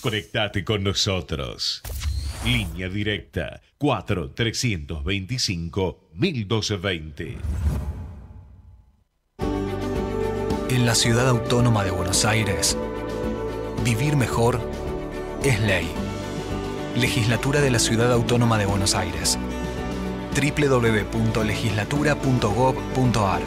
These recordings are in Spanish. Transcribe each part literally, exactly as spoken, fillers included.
Conectate con nosotros. Línea directa cuatro trescientos veinticinco mil doscientos veinte. En la Ciudad Autónoma de Buenos Aires, vivir mejor es ley. Legislatura de la Ciudad Autónoma de Buenos Aires. doble u doble u doble u punto legislatura punto gob punto ar.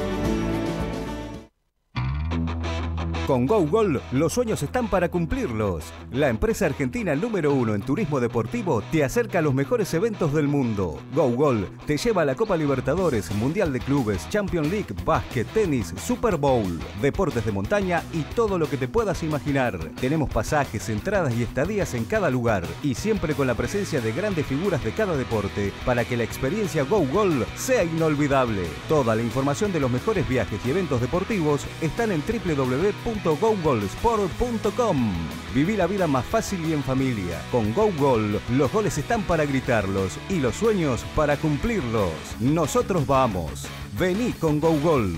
Con GoGol, los sueños están para cumplirlos. La empresa argentina número uno en turismo deportivo te acerca a los mejores eventos del mundo. GoGol te lleva a la Copa Libertadores, Mundial de Clubes, Champions League, básquet, tenis, Super Bowl, deportes de montaña y todo lo que te puedas imaginar. Tenemos pasajes, entradas y estadías en cada lugar y siempre con la presencia de grandes figuras de cada deporte para que la experiencia GoGol sea inolvidable. Toda la información de los mejores viajes y eventos deportivos están en doble u doble u doble u punto gogolsport punto com. Viví la vida más fácil y en familia. Con GoGol, los goles están para gritarlos y los sueños para cumplirlos. Nosotros vamos. Vení con GoGol.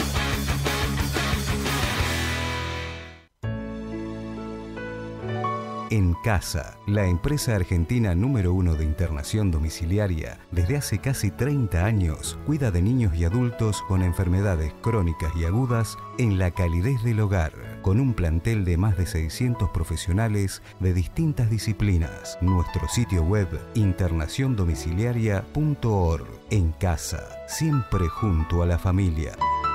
En Casa, la empresa argentina número uno de internación domiciliaria, desde hace casi treinta años, cuida de niños y adultos con enfermedades crónicas y agudas en la calidez del hogar, con un plantel de más de seiscientos profesionales de distintas disciplinas. Nuestro sitio web, internación domiciliaria punto org. En Casa, siempre junto a la familia.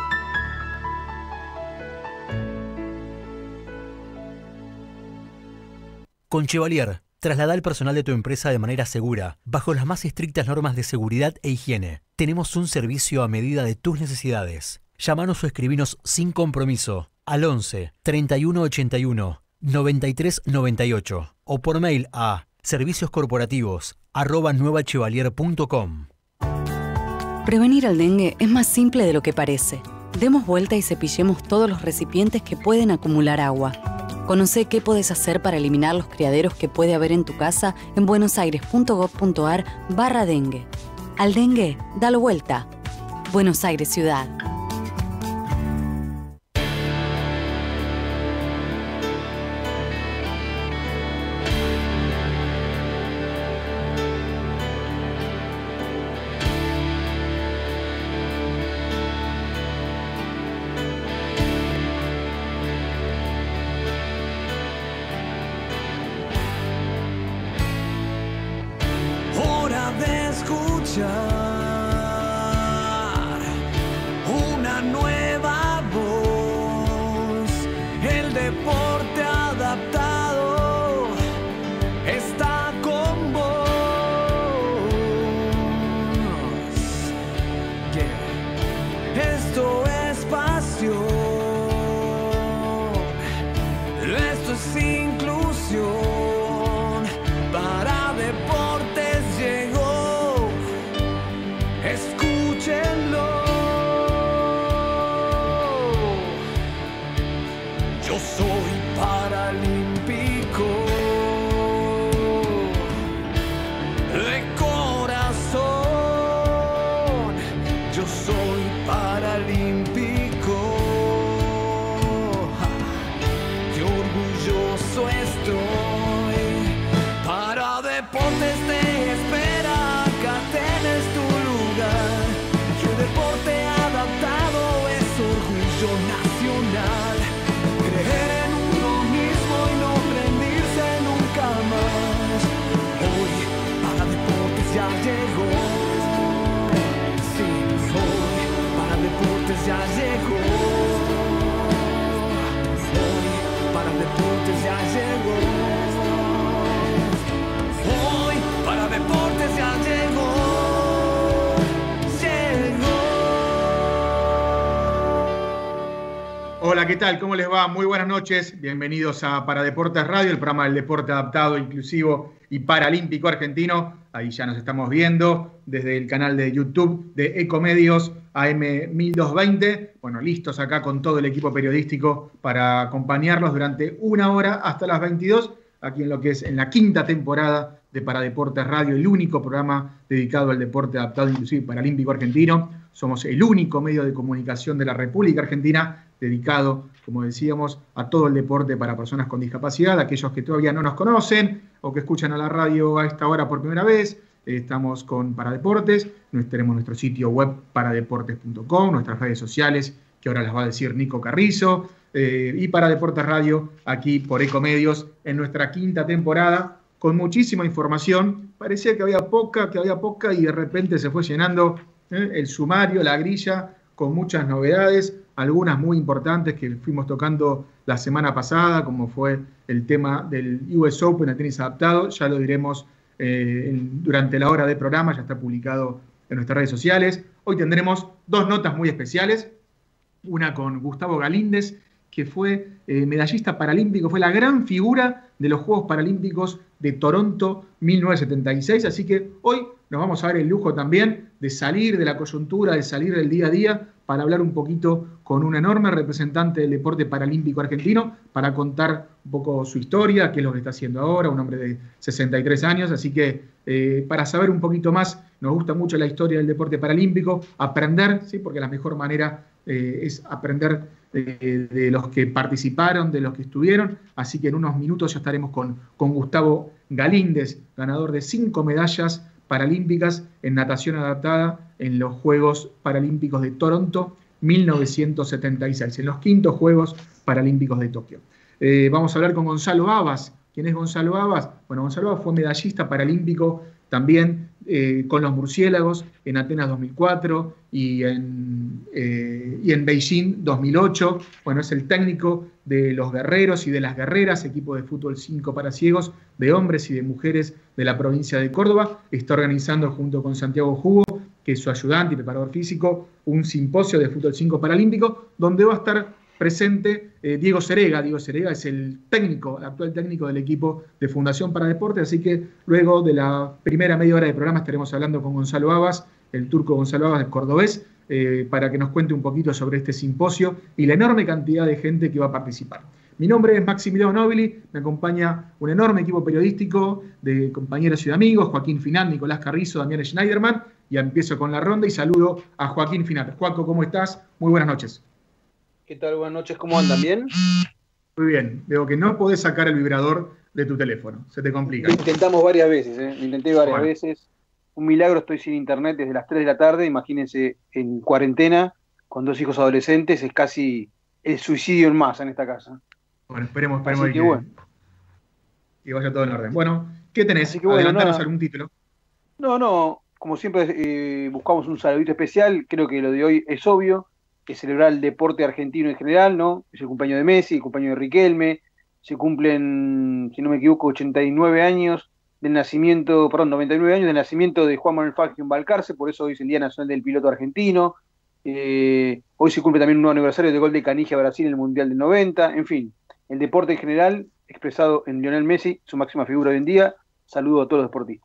Con Chevalier, traslada el personal de tu empresa de manera segura, bajo las más estrictas normas de seguridad e higiene. Tenemos un servicio a medida de tus necesidades. Llámanos o escribinos sin compromiso al once, treinta y uno ochenta y uno, noventa y tres noventa y ocho o por mail a servicioscorporativos arroba nuevachevalier punto com. Prevenir el dengue es más simple de lo que parece. Demos vuelta y cepillemos todos los recipientes que pueden acumular agua. Conoce qué podés hacer para eliminar los criaderos que puede haber en tu casa en buenosaires punto gob punto ar barra dengue. Al dengue, dalo vuelta. Buenos Aires Ciudad. Una nueva voz, el deporte adaptado está con vos. Yeah. Esto es pasión, esto es inclusión. Para deportes llegó, escúchenlo. Yo soy paralímpico de corazón. Yo soy paralímpico. Qué orgulloso estoy. Para deportes te espera, acá tenés tu lugar. Que el deporte adaptado es orgullo nacional. Creer en uno mismo y no rendirse nunca más. Hoy para deportes ya llegó. Sí, hoy para deportes ya llegó. Hoy para deportes ya llegó. Hoy para deportes ya llegó. Hola, ¿qué tal? ¿Cómo les va? Muy buenas noches. Bienvenidos a Para Deportes Radio, el programa del deporte adaptado, inclusivo y paralímpico argentino. Ahí ya nos estamos viendo desde el canal de YouTube de Ecomedios A M mil doscientos veinte. Bueno, listos acá con todo el equipo periodístico para acompañarlos durante una hora hasta las veintidós, aquí en lo que es en la quinta temporada de Para Deportes Radio, el único programa dedicado al deporte adaptado, inclusivo y paralímpico argentino. Somos el único medio de comunicación de la República Argentina dedicado como decíamos, a todo el deporte para personas con discapacidad, aquellos que todavía no nos conocen o que escuchan a la radio a esta hora por primera vez. Eh, estamos con Paradeportes, tenemos nuestro sitio web paradeportes punto com, nuestras redes sociales, que ahora las va a decir Nico Carrizo, eh, y Paradeportes Radio, aquí por Ecomedios, en nuestra quinta temporada, con muchísima información. Parecía que había poca, que había poca, y de repente se fue llenando eh, el sumario, la grilla, con muchas novedades, algunas muy importantes que fuimos tocando la semana pasada, como fue el tema del U S Open, el tenis adaptado. Ya lo diremos eh, en, durante la hora de programa, ya está publicado en nuestras redes sociales. Hoy tendremos dos notas muy especiales, una con Gustavo Galíndez, que fue eh, medallista paralímpico, fue la gran figura de los Juegos Paralímpicos de Toronto mil novecientos setenta y seis, así que hoy nos vamos a dar el lujo también de salir de la coyuntura, de salir del día a día, para hablar un poquito con un enorme representante del deporte paralímpico argentino, para contar un poco su historia, qué es lo que está haciendo ahora, un hombre de sesenta y tres años, así que eh, para saber un poquito más, nos gusta mucho la historia del deporte paralímpico, aprender, ¿sí? Porque la mejor manera eh, es aprender de, de los que participaron, de los que estuvieron, así que en unos minutos ya estaremos con, con Gustavo Galíndez, ganador de cinco medallas paralímpicas en natación adaptada en los Juegos Paralímpicos de Toronto mil novecientos setenta y seis, en los quintos Juegos Paralímpicos de Tokio. Eh, vamos a hablar con Gonzalo Abas. ¿Quién es Gonzalo Abas? Bueno, Gonzalo Abas fue medallista paralímpico también eh, con los murciélagos en Atenas dos mil cuatro y en, eh, y en Beijing dos mil ocho. Bueno, es el técnico de los guerreros y de las guerreras, equipo de fútbol cinco para ciegos, de hombres y de mujeres de la provincia de Córdoba. Está organizando junto con Santiago Jugo, que es su ayudante y preparador físico, un simposio de fútbol cinco paralímpico, donde va a estar presente eh, Diego Serega. Diego Serega es el técnico, el actual técnico del equipo de Fundación Paradeporte, así que luego de la primera media hora de programa estaremos hablando con Gonzalo Abas, el turco Gonzalo Abas, el cordobés, eh, para que nos cuente un poquito sobre este simposio y la enorme cantidad de gente que va a participar. Mi nombre es Maximiliano Nobili, me acompaña un enorme equipo periodístico de compañeros y de amigos, Joaquín Finat, Nicolás Carrizo, Damián Schneiderman, y empiezo con la ronda y saludo a Joaquín Finat. Joaco, ¿cómo estás? Muy buenas noches. ¿Qué tal? Buenas noches, ¿cómo andan? ¿Bien? Muy bien, veo que no podés sacar el vibrador de tu teléfono, se te complica. Lo intentamos varias veces, ¿eh? Lo intenté varias bueno. veces. Un milagro, estoy sin internet desde las tres de la tarde, imagínense, en cuarentena, con dos hijos adolescentes, es casi el suicidio en masa en esta casa. Bueno, esperemos, esperemos que, que, bueno. que vaya todo en orden. Bueno, ¿qué tenés? Así que bueno, Adelantanos nada. algún título. No, no, como siempre eh, buscamos un saludito especial, creo que lo de hoy es obvio, que celebrar el deporte argentino en general, ¿no? Es el cumpleaños de Messi, el cumpleaños de Riquelme, se cumplen, si no me equivoco, ochenta y nueve años del nacimiento, perdón, noventa y nueve años del nacimiento de Juan Manuel Fangio en Balcarce, por eso hoy es el Día Nacional del Piloto Argentino. Eh, hoy se cumple también un nuevo aniversario del gol de Canilla a Brasil en el Mundial del noventa, en fin, el deporte en general, expresado en Lionel Messi, su máxima figura hoy en día. Saludo a todos los deportistas.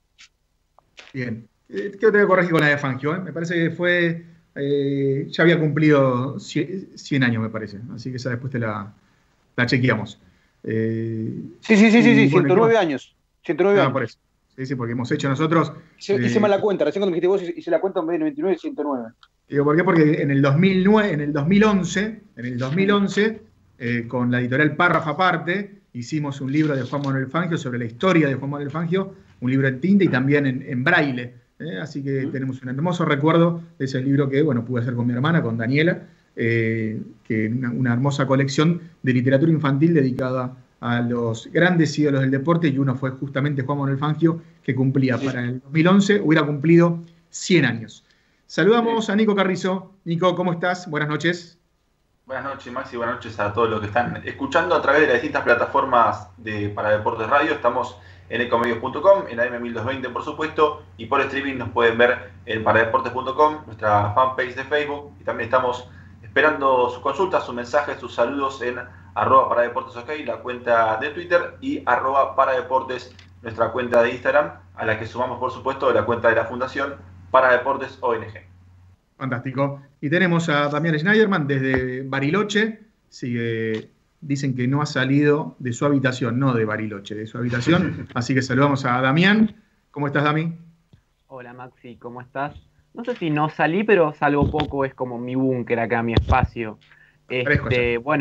Bien, eh, creo que te voy a corregir con la de Fangio, ¿eh? Me parece que fue... Eh, ya había cumplido cien años, me parece. Así que esa después te la, la chequeamos. Eh, sí, sí, sí, sí, sí, bueno, ciento nueve años. ciento nueve ah, años. Por eso. Sí, sí, porque hemos hecho nosotros... Hice, eh, hice mal la cuenta. Recién cuando me dijiste vos, hice la cuenta en vez de noventa y nueve, ciento nueve. Digo, ¿por qué? Porque en el dos mil nueve, en el dos mil once, en el dos mil once, eh, con la editorial Párrafo Aparte, hicimos un libro de Juan Manuel Fangio sobre la historia de Juan Manuel Fangio, un libro en tinta y también en, en braille. Eh, así que uh-huh. tenemos un hermoso recuerdo de ese libro que, bueno, pude hacer con mi hermana, con Daniela, eh, que una, una hermosa colección de literatura infantil dedicada a los grandes ídolos del deporte, y uno fue justamente Juan Manuel Fangio, que cumplía sí. para el dos mil once, hubiera cumplido cien años. Saludamos sí. a Nico Carrizo. Nico, ¿cómo estás? Buenas noches. Buenas noches, Maxi, buenas noches a todos los que están escuchando a través de las distintas plataformas de Paradeportes Radio. Estamos en ecomedios punto com, en A M mil doscientos veinte por supuesto, y por streaming nos pueden ver en paradeportes punto com, nuestra fanpage de Facebook, y también estamos esperando sus consultas, sus mensajes, sus saludos en arroba paradeportesok, la cuenta de Twitter, y arroba paradeportes, nuestra cuenta de Instagram, a la que sumamos por supuesto la cuenta de la Fundación Paradeportes O N G. Fantástico. Y tenemos a Damián Schneiderman desde Bariloche, sigue... Dicen que no ha salido de su habitación, no de Bariloche, de su habitación. Así que saludamos a Damián. ¿Cómo estás, Dami? Hola, Maxi, ¿cómo estás? No sé si no salí, pero salgo poco, es como mi búnker acá, mi espacio. Este, bueno,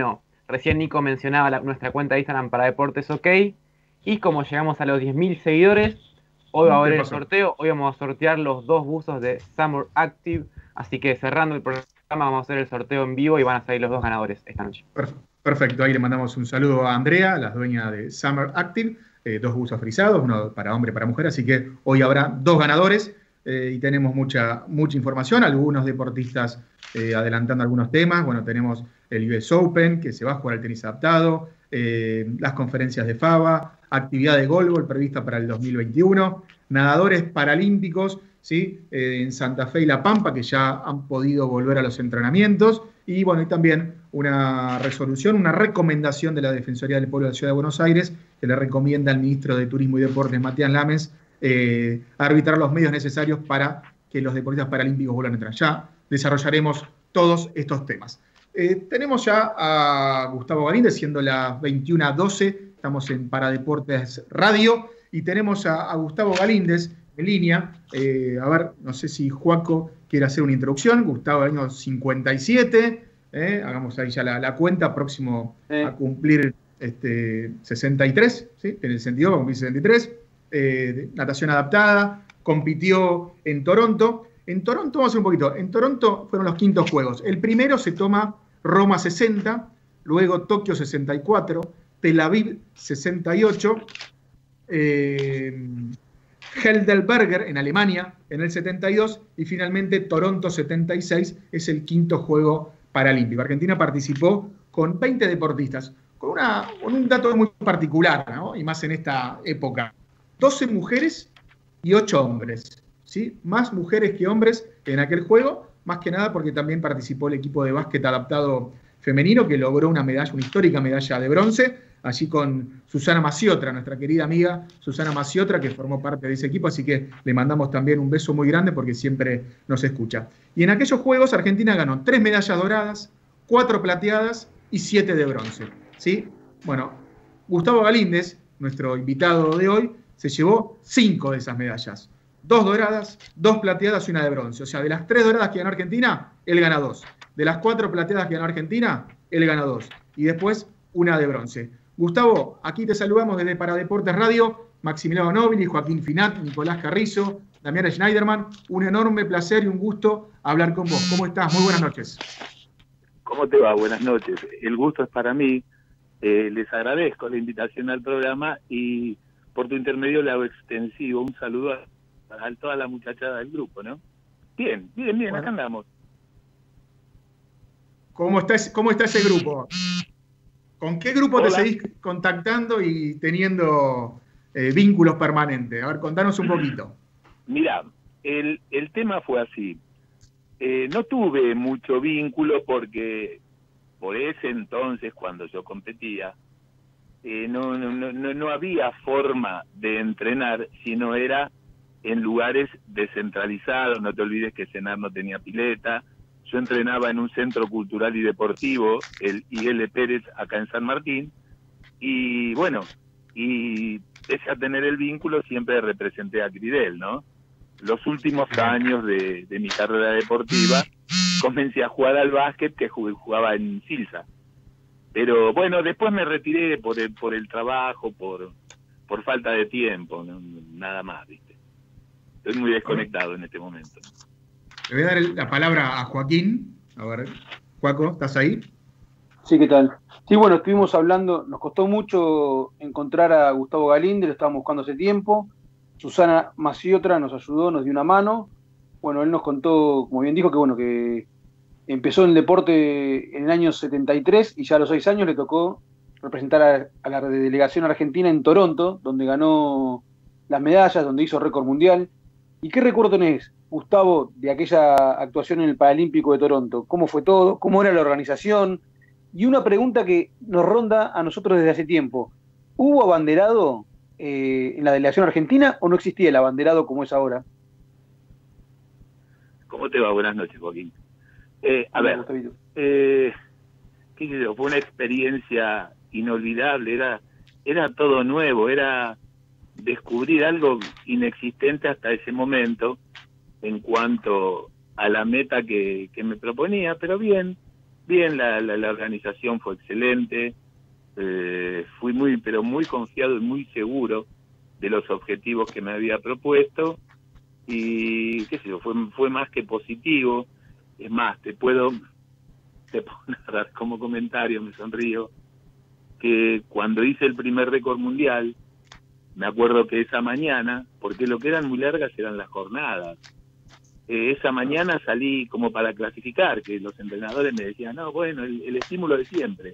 Recién Nico mencionaba la, nuestra cuenta de Instagram para Deportes OK. Y como llegamos a los diez mil seguidores, hoy va a haber el sorteo. Hoy vamos a sortear los dos buzos de Summer Active. Así que cerrando el programa vamos a hacer el sorteo en vivo y van a salir los dos ganadores esta noche. Perfecto, ahí le mandamos un saludo a Andrea, la dueña de Summer Active. Eh, dos buzos frisados, uno para hombre y para mujer. Así que hoy habrá dos ganadores. Eh, y tenemos mucha, mucha información, algunos deportistas eh, adelantando algunos temas. Bueno, tenemos el U S Open, que se va a jugar al tenis adaptado, eh, las conferencias de FABA, actividad de golbol prevista para el dos mil veintiuno, nadadores paralímpicos, ¿sí? eh, en Santa Fe y La Pampa, que ya han podido volver a los entrenamientos, y bueno, y también una resolución, una recomendación de la Defensoría del Pueblo de la Ciudad de Buenos Aires, que le recomienda al ministro de Turismo y Deportes, Matías Lames, Eh, arbitrar los medios necesarios para que los deportistas paralímpicos vuelvan a entrar. Ya desarrollaremos todos estos temas. Eh, tenemos ya a Gustavo Galíndez, siendo las veintiuna doce, estamos en Paradeportes Radio, y tenemos a, a Gustavo Galíndez en línea. Eh, a ver, no sé si Juaco quiere hacer una introducción. Gustavo, año cincuenta y siete, eh, hagamos ahí ya la, la cuenta, próximo eh. a cumplir este, sesenta y tres, ¿sí? Tiene sentido, va a cumplir sesenta y tres. Eh, natación adaptada, compitió en Toronto. En Toronto, vamos a hacer un poquito, en Toronto fueron los quintos juegos. El primero se toma Roma sesenta, luego Tokio sesenta y cuatro, Tel Aviv sesenta y ocho, eh, Heidelberger en Alemania en el setenta y dos y finalmente Toronto setenta y seis es el quinto juego paralímpico. Argentina participó con veinte deportistas, con, una, con un dato muy particular, ¿no? Y más en esta época. doce mujeres y ocho hombres, ¿sí? Más mujeres que hombres en aquel juego, más que nada porque también participó el equipo de básquet adaptado femenino, que logró una medalla, una histórica medalla de bronce, allí con Susana Maciotra, nuestra querida amiga Susana Maciotra, que formó parte de ese equipo, así que le mandamos también un beso muy grande porque siempre nos escucha. Y en aquellos juegos Argentina ganó tres medallas doradas, cuatro plateadas y siete de bronce, ¿sí? Bueno, Gustavo Galíndez, nuestro invitado de hoy, se llevó cinco de esas medallas. Dos doradas, dos plateadas y una de bronce. O sea, de las tres doradas que ganó Argentina, él gana dos. De las cuatro plateadas que ganó Argentina, él gana dos. Y después, una de bronce. Gustavo, aquí te saludamos desde Paradeportes Radio. Maximiliano Nobili, Joaquín Finat, Nicolás Carrizo, Damián Schneiderman. Un enorme placer y un gusto hablar con vos. ¿Cómo estás? Muy buenas noches. ¿Cómo te va? Buenas noches. El gusto es para mí. Eh, les agradezco la invitación al programa y por tu intermedio le hago extensivo un saludo a, a toda la muchachada del grupo, ¿no? Bien, bien, bien, bueno. Acá andamos. ¿Cómo está, ese, ¿Cómo está ese grupo? ¿Con qué grupo Hola. te seguís contactando y teniendo eh, vínculos permanentes? A ver, contanos un poquito. Mira, el, el tema fue así. Eh, no tuve mucho vínculo porque por ese entonces, cuando yo competía, Eh, no, no, no, no había forma de entrenar, sino era en lugares descentralizados. No te olvides que Senar no tenía pileta. Yo entrenaba en un centro cultural y deportivo, el I L Pérez, acá en San Martín, y bueno, y pese a tener el vínculo, siempre representé a Cridel, ¿no? Los últimos años de, de mi carrera deportiva, comencé a jugar al básquet, que jugaba en Silsa. Pero bueno, después me retiré por el, por el trabajo, por, por falta de tiempo, no, nada más, ¿viste? Estoy muy desconectado en este momento. Le voy a dar la palabra a Joaquín. A ver, Joaco, ¿estás ahí? Sí, ¿qué tal? Sí, bueno, estuvimos hablando, nos costó mucho encontrar a Gustavo Galíndez, lo estábamos buscando hace tiempo. Susana Maciotra nos ayudó, nos dio una mano. Bueno, él nos contó, como bien dijo, que bueno, que empezó en el deporte en el año setenta y tres y ya a los seis años le tocó representar a, a la delegación argentina en Toronto, donde ganó las medallas, donde hizo récord mundial. ¿Y qué recuerdo tenés, Gustavo, de aquella actuación en el Paralímpico de Toronto? ¿Cómo fue todo? ¿Cómo era la organización? Y una pregunta que nos ronda a nosotros desde hace tiempo. ¿Hubo abanderado eh, en la delegación argentina o no existía el abanderado como es ahora? ¿Cómo te va? Buenas noches, Joaquín. Eh, a ver, eh, qué sé yo, fue una experiencia inolvidable, era, era todo nuevo, era descubrir algo inexistente hasta ese momento en cuanto a la meta que, que me proponía, pero bien, bien, la, la, la organización fue excelente, eh, fui muy, pero muy confiado y muy seguro de los objetivos que me había propuesto, y qué sé yo, fue, fue más que positivo. Es más, te puedo, te puedo dar como comentario, me sonrío, que cuando hice el primer récord mundial, me acuerdo que esa mañana, porque lo que eran muy largas eran las jornadas, eh, esa mañana salí como para clasificar, que los entrenadores me decían, no, bueno, el, el estímulo de siempre.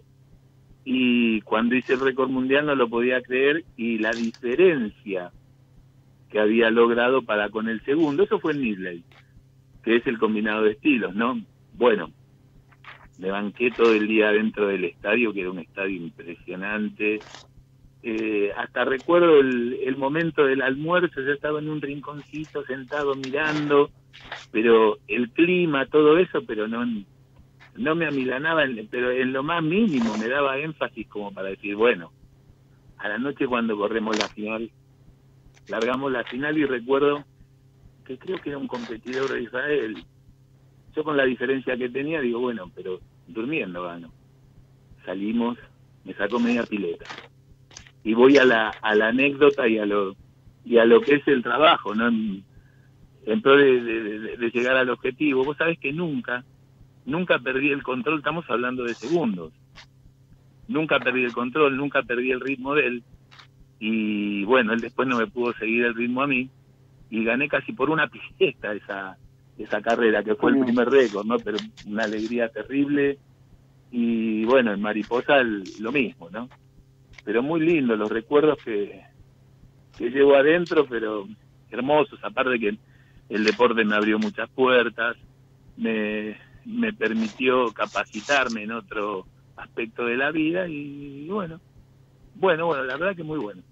Y cuando hice el récord mundial no lo podía creer, y la diferencia que había logrado para con el segundo, eso fue en Midley, que es el combinado de estilos, ¿no? Bueno, me banqué todo el día dentro del estadio, que era un estadio impresionante. Eh, hasta recuerdo el, el momento del almuerzo, yo estaba en un rinconcito sentado mirando, pero el clima, todo eso, pero no, no me amilanaba, en, pero en lo más mínimo me daba énfasis como para decir, bueno, a la noche cuando corremos la final, largamos la final, y recuerdo que creo que era un competidor de Israel. Yo, con la diferencia que tenía, digo, bueno, pero durmiendo gano. Salimos, me sacó media pileta. Y voy a la, a la anécdota y a lo y a lo que es el trabajo, ¿no? En, en pro de, de, de, de llegar al objetivo. Vos sabés que nunca, nunca perdí el control, estamos hablando de segundos. Nunca perdí el control, nunca perdí el ritmo de él. Y bueno, él después no me pudo seguir el ritmo a mí, y gané casi por una pileta esa, esa carrera, que fue el primer récord, ¿no? Pero una alegría terrible. Y bueno, en Mariposa el, lo mismo, ¿no? Pero muy lindo los recuerdos que, que llevo adentro, pero hermosos. Aparte que el deporte me abrió muchas puertas, me, me permitió capacitarme en otro aspecto de la vida, y bueno, bueno, bueno, la verdad que muy bueno.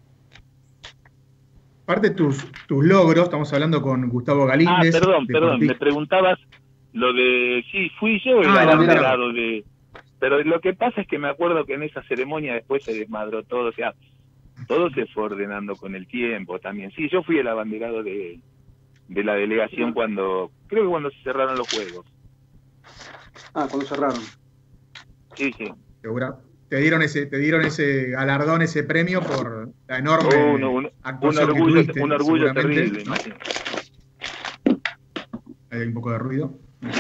Aparte de tus, tus logros, estamos hablando con Gustavo Galíndez. Ah, perdón, perdón, deportista. me preguntabas lo de, sí, fui yo el ah, abanderado de... Pero lo que pasa es que me acuerdo que en esa ceremonia después se desmadró todo, o sea, todo se fue ordenando con el tiempo también. Sí, yo fui el abanderado de, de la delegación cuando, creo que cuando se cerraron los juegos. Ah, cuando cerraron. Sí, sí. Segura. Te dieron ese, te dieron ese galardón, ese premio por la enorme oh, un, un, actuación un orgullo, que tuviste. Un orgullo terrible, ¿no? Hay un poco de ruido.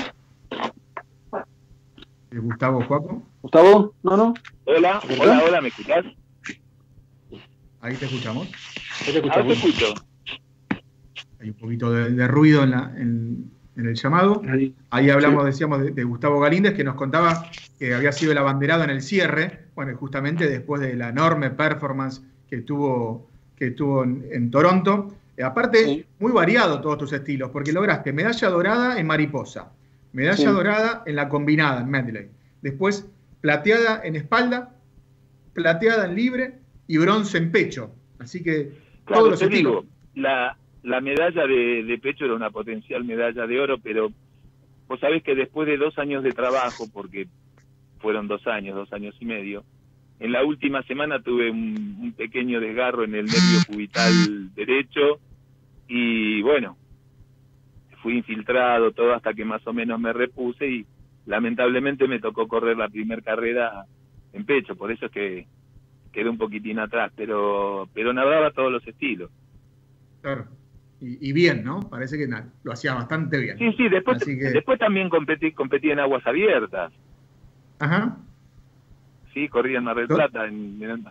Gustavo, Juaco. Gustavo, ¿no, no? Hola, hola, hola, ¿me escuchás? Ahí te escuchamos. Ahí te escuchamos. Ahora te escucho. Hay un poquito de, de ruido en, la, en, en el llamado. Ahí, Ahí hablamos, sí. decíamos, de, de Gustavo Galíndez, que nos contaba que había sido el abanderado en el cierre, bueno, justamente después de la enorme performance que tuvo, que tuvo en, en Toronto. Eh, aparte, sí. Muy variado todos tus estilos, porque lograste medalla dorada en mariposa, medalla sí. dorada en la combinada, en medley. Después, plateada en espalda, plateada en libre y bronce en pecho. Así que, claro, todos los te estilos. Digo, la, la medalla de, de pecho era una potencial medalla de oro, pero vos sabés que después de dos años de trabajo, porque fueron dos años, dos años y medio, en la última semana tuve un, un pequeño desgarro en el nervio cubital derecho, y bueno, fui infiltrado todo hasta que más o menos me repuse, y lamentablemente me tocó correr la primera carrera en pecho, por eso es que quedé un poquitín atrás, pero pero nadaba todos los estilos. Claro, y, y bien, ¿no? Parece que na, lo hacía bastante bien. Sí, sí, después, que... después también competí, competí en aguas abiertas. Ajá. Sí, corrí en Mar del Plata. En, en...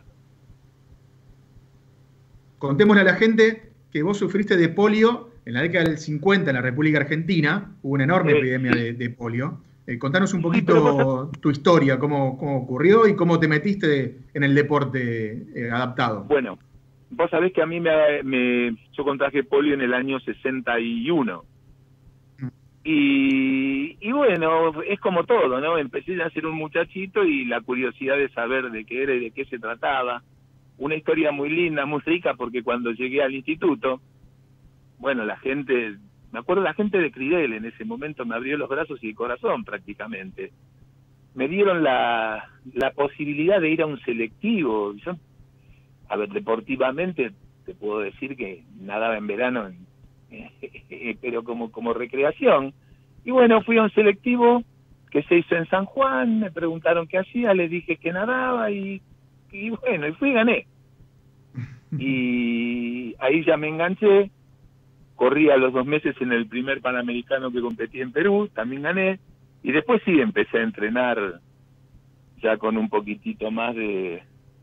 Contémosle a la gente que vos sufriste de polio en la década del cincuenta en la República Argentina. Hubo una enorme eh, epidemia sí. de, de polio. Eh, contanos un poquito sí, tu historia, cómo, cómo ocurrió y cómo te metiste en el deporte eh, adaptado. Bueno, vos sabés que a mí me, me yo contraje polio en el año sesenta y uno. Mm. Y, y bueno, es como todo, ¿no? Empecé a ser un muchachito y la curiosidad de saber de qué era y de qué se trataba. Una historia muy linda, muy rica, porque cuando llegué al instituto, bueno, la gente... Me acuerdo la gente de Cridel en ese momento me abrió los brazos y el corazón prácticamente. Me dieron la, la posibilidad de ir a un selectivo. Yo, a ver, deportivamente te puedo decir que nadaba en verano, pero como, como recreación. Y bueno, fui a un selectivo que se hizo en San Juan, me preguntaron qué hacía, les dije que nadaba y, y bueno, y fui y gané. Y ahí ya me enganché, corrí a los dos meses en el primer Panamericano que competí en Perú, también gané, y después sí empecé a entrenar ya con un poquitito más de,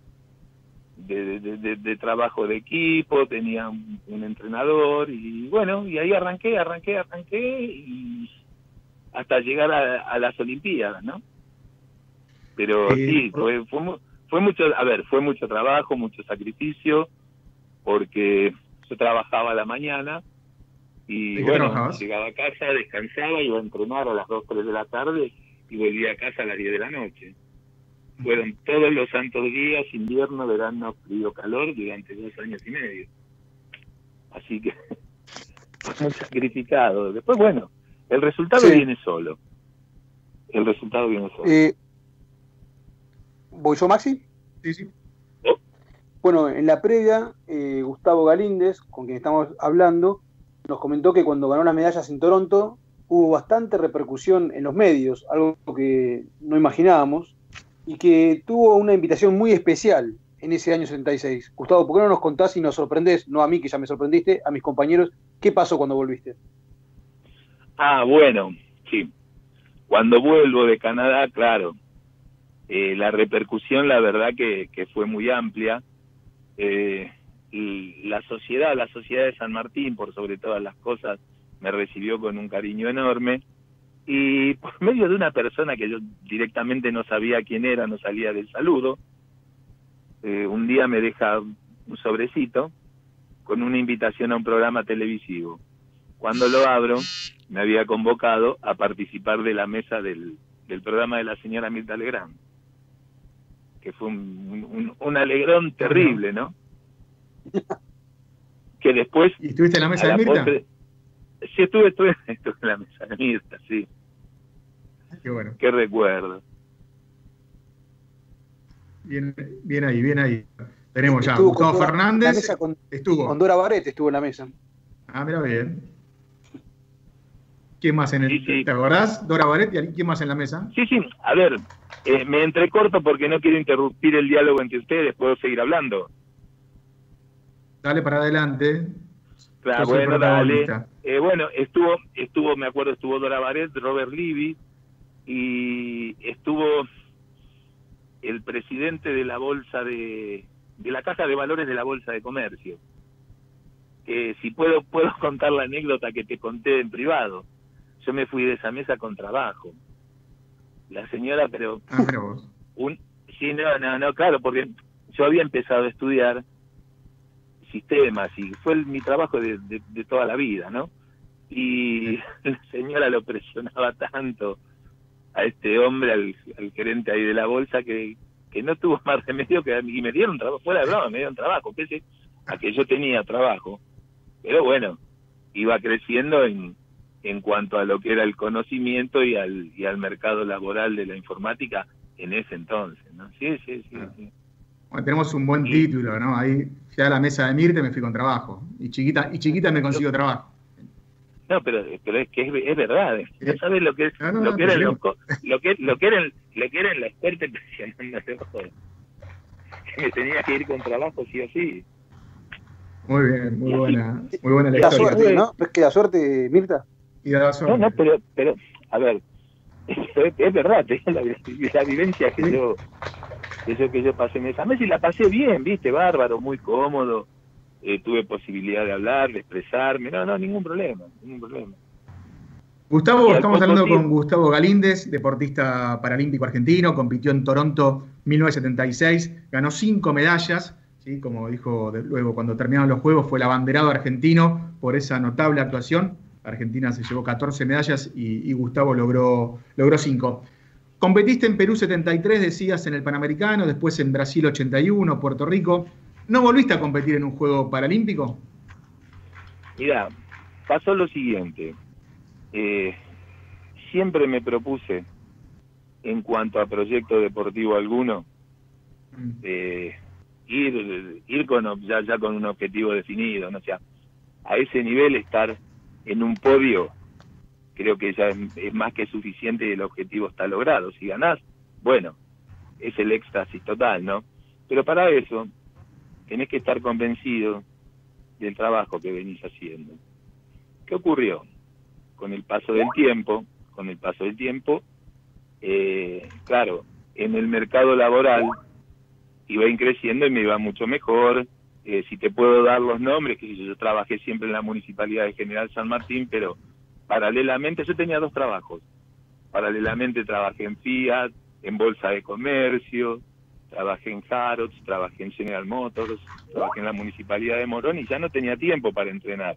de, de, de, de trabajo de equipo, tenía un, un entrenador, y bueno, y ahí arranqué, arranqué, arranqué, y hasta llegar a, a las Olimpiadas, ¿no? Pero eh, sí, fue, fue, fue mucho, a ver, fue mucho trabajo, mucho sacrificio, porque yo trabajaba a la mañana y bueno, trabajabas? llegaba a casa, descansaba, iba a entrenar a las dos, tres de la tarde y volvía a casa a las diez de la noche. Fueron todos los santos días, invierno, verano, frío, calor, durante dos años y medio. Así que muy sacrificado. Después, bueno, el resultado Sí. viene solo. El resultado viene solo. Eh, ¿Voy yo, Maxi? Sí, sí. Bueno, en la previa, eh, Gustavo Galíndez, con quien estamos hablando, nos comentó que cuando ganó las medallas en Toronto hubo bastante repercusión en los medios, algo que no imaginábamos, y que tuvo una invitación muy especial en ese año setenta y seis. Gustavo, ¿por qué no nos contás y nos sorprendés, no a mí que ya me sorprendiste, a mis compañeros, qué pasó cuando volviste? Ah, bueno, sí. Cuando vuelvo de Canadá, claro, eh, la repercusión, la verdad que, que fue muy amplia. Eh, y la sociedad, la sociedad de San Martín, por sobre todas las cosas, me recibió con un cariño enorme. Y por medio de una persona que yo directamente no sabía quién era, no salía del saludo, eh, un día me deja un sobrecito con una invitación a un programa televisivo. Cuando lo abro, me había convocado a participar de la mesa del, del programa de la señora Mirta Legrand, que fue un, un, un alegrón terrible, ¿no? Que después... ¿Y estuviste en la mesa a de la Mirta? postre- sí, estuve, estuve, estuve en la mesa de Mirta, sí. Qué bueno. Qué recuerdo. Bien, bien ahí, bien ahí. Tenemos ya Estuvo Gustavo con Dora- Fernández. la mesa con, estuvo. con Dora Barret estuvo en la mesa. Ah, mira bien. ¿Quién más en el... Sí, sí. ¿Te acordás? Dora Baret y quién más en la mesa. Sí, sí, a ver, eh, me entrecorto porque no quiero interrumpir el diálogo entre ustedes, puedo seguir hablando. Dale para adelante. Claro, Yo soy bueno, dale. protagonista. Eh, bueno, estuvo, estuvo, me acuerdo, estuvo Dora Baret, Robert Levy, y estuvo el presidente de la bolsa de, de la Caja de Valores de la Bolsa de Comercio. Que si puedo, puedo contar la anécdota que te conté en privado. Yo me fui de esa mesa con trabajo. La señora, pero... Ah, mira vos. Un, sí, no, no, no, claro, porque yo había empezado a estudiar sistemas y fue el, mi trabajo de, de, de toda la vida, ¿no? Y la señora lo presionaba tanto a este hombre, al, al gerente ahí de la bolsa, que, que no tuvo más remedio que... Y me dieron trabajo, fuera de broma, me dieron trabajo, pese a que yo tenía trabajo. Pero bueno, iba creciendo en, en cuanto a lo que era el conocimiento y al, y al mercado laboral de la informática en ese entonces, ¿no? Sí, sí, sí. sí. Bueno, tenemos un buen Y- título, ¿no? Ahí, ya a la mesa de Mirta me fui con trabajo. Y chiquita, y chiquita me consiguió trabajo. No, pero, pero es que es, es verdad. ¿eh? ¿No sabes lo que es, No, no, lo no, que era te el digo. loco, lo que, lo que era el, lo que era la experta presionándose, joder. Que me tenía que ir con trabajo sí o sí. Muy bien, muy buena, muy buena la La historia. suerte, ¿no? ¿Ves que la suerte, Mirta? Y daba No, suerte. no, pero, pero, a ver, es, es verdad, te digo la, la vivencia que Sí. yo, que yo, que yo pasé en esa mesa y la pasé bien, viste, bárbaro, muy cómodo, eh, tuve posibilidad de hablar, de expresarme, no, no, ningún problema, ningún problema. Gustavo, Y al estamos poco hablando tiempo- con Gustavo Galíndez, deportista paralímpico argentino, compitió en Toronto mil novecientos setenta y seis, ganó cinco medallas, ¿sí? Como dijo de- luego cuando terminaron los Juegos, fue el abanderado argentino por esa notable actuación. Argentina se llevó catorce medallas y, y Gustavo logró, logró cinco. Competiste en Perú setenta y tres, decías, en el Panamericano, después en Brasil ochenta y uno, Puerto Rico. ¿No volviste a competir en un Juego Paralímpico? Mira, pasó lo siguiente. Eh, siempre me propuse, en cuanto a proyecto deportivo alguno, eh, ir ir con ob- ya, ya con un objetivo definido, ¿no? O sea, a ese nivel estar en un podio creo que ya es, es más que suficiente y el objetivo está logrado. Si ganás, bueno, es el éxtasis total, ¿no? Pero para eso tenés que estar convencido del trabajo que venís haciendo. ¿Qué ocurrió? Con el paso del tiempo, con el paso del tiempo, eh, claro, en el mercado laboral iba creciendo y me iba mucho mejor. Eh, si te puedo dar los nombres, que yo trabajé siempre en la Municipalidad de General San Martín, pero paralelamente yo tenía dos trabajos. Paralelamente trabajé en Fiat, en Bolsa de Comercio, trabajé en Harrods, trabajé en General Motors, trabajé en la Municipalidad de Morón y ya no tenía tiempo para entrenar.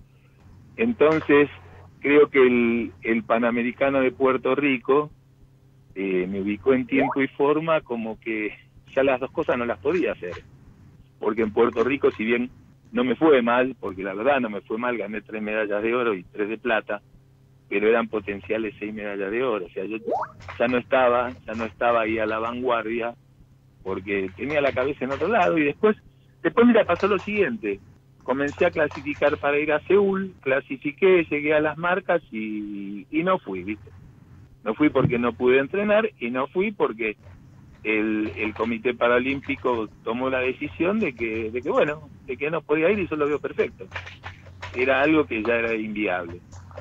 Entonces, creo que el, el Panamericano de Puerto Rico eh, me ubicó en tiempo y forma como que ya las dos cosas no las podía hacer. Porque en Puerto Rico, si bien no me fue mal, porque la verdad no me fue mal, gané tres medallas de oro y tres de plata, pero eran potenciales seis medallas de oro. O sea, yo ya no estaba, ya no estaba ahí a la vanguardia, porque tenía la cabeza en otro lado. Y después, después mira, pasó lo siguiente. Comencé a clasificar para ir a Seúl, clasifiqué, llegué a las marcas y, y no fui, ¿viste? No fui porque no pude entrenar y no fui porque el, el Comité Paralímpico tomó la decisión de que, de que, bueno, de que no podía ir y yo lo veo perfecto. Era algo que ya era inviable.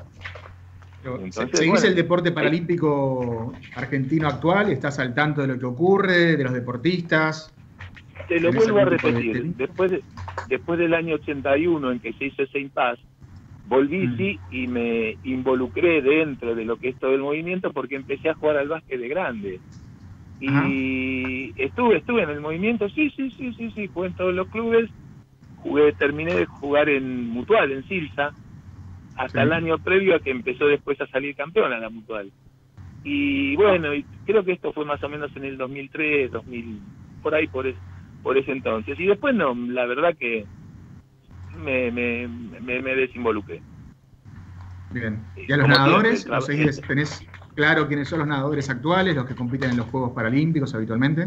Entonces, ¿seguís bueno, el deporte paralímpico argentino actual? ¿Estás al tanto de lo que ocurre, de los deportistas? Te lo vuelvo a repetir. De después, de, después del año ochenta y uno en que se hizo ese impasse, volví mm. sí y me involucré dentro de lo que es todo el movimiento porque empecé a jugar al básquet de grande. Y Ajá. estuve estuve en el movimiento, sí, sí, sí, sí, sí, jugué en todos los clubes, jugué, terminé de jugar en Mutual, en Silsa, hasta sí. el año previo a que empezó después a salir campeona la Mutual. Y bueno, y creo que esto fue más o menos en el dos mil tres, dos mil, por ahí, por, es, por ese entonces. Y después no, la verdad que me, me, me, me desinvolucré. Bien. ¿Y a los nadadores? ¿Los seguís, tenés claro quiénes son los nadadores actuales, los que compiten en los Juegos Paralímpicos habitualmente?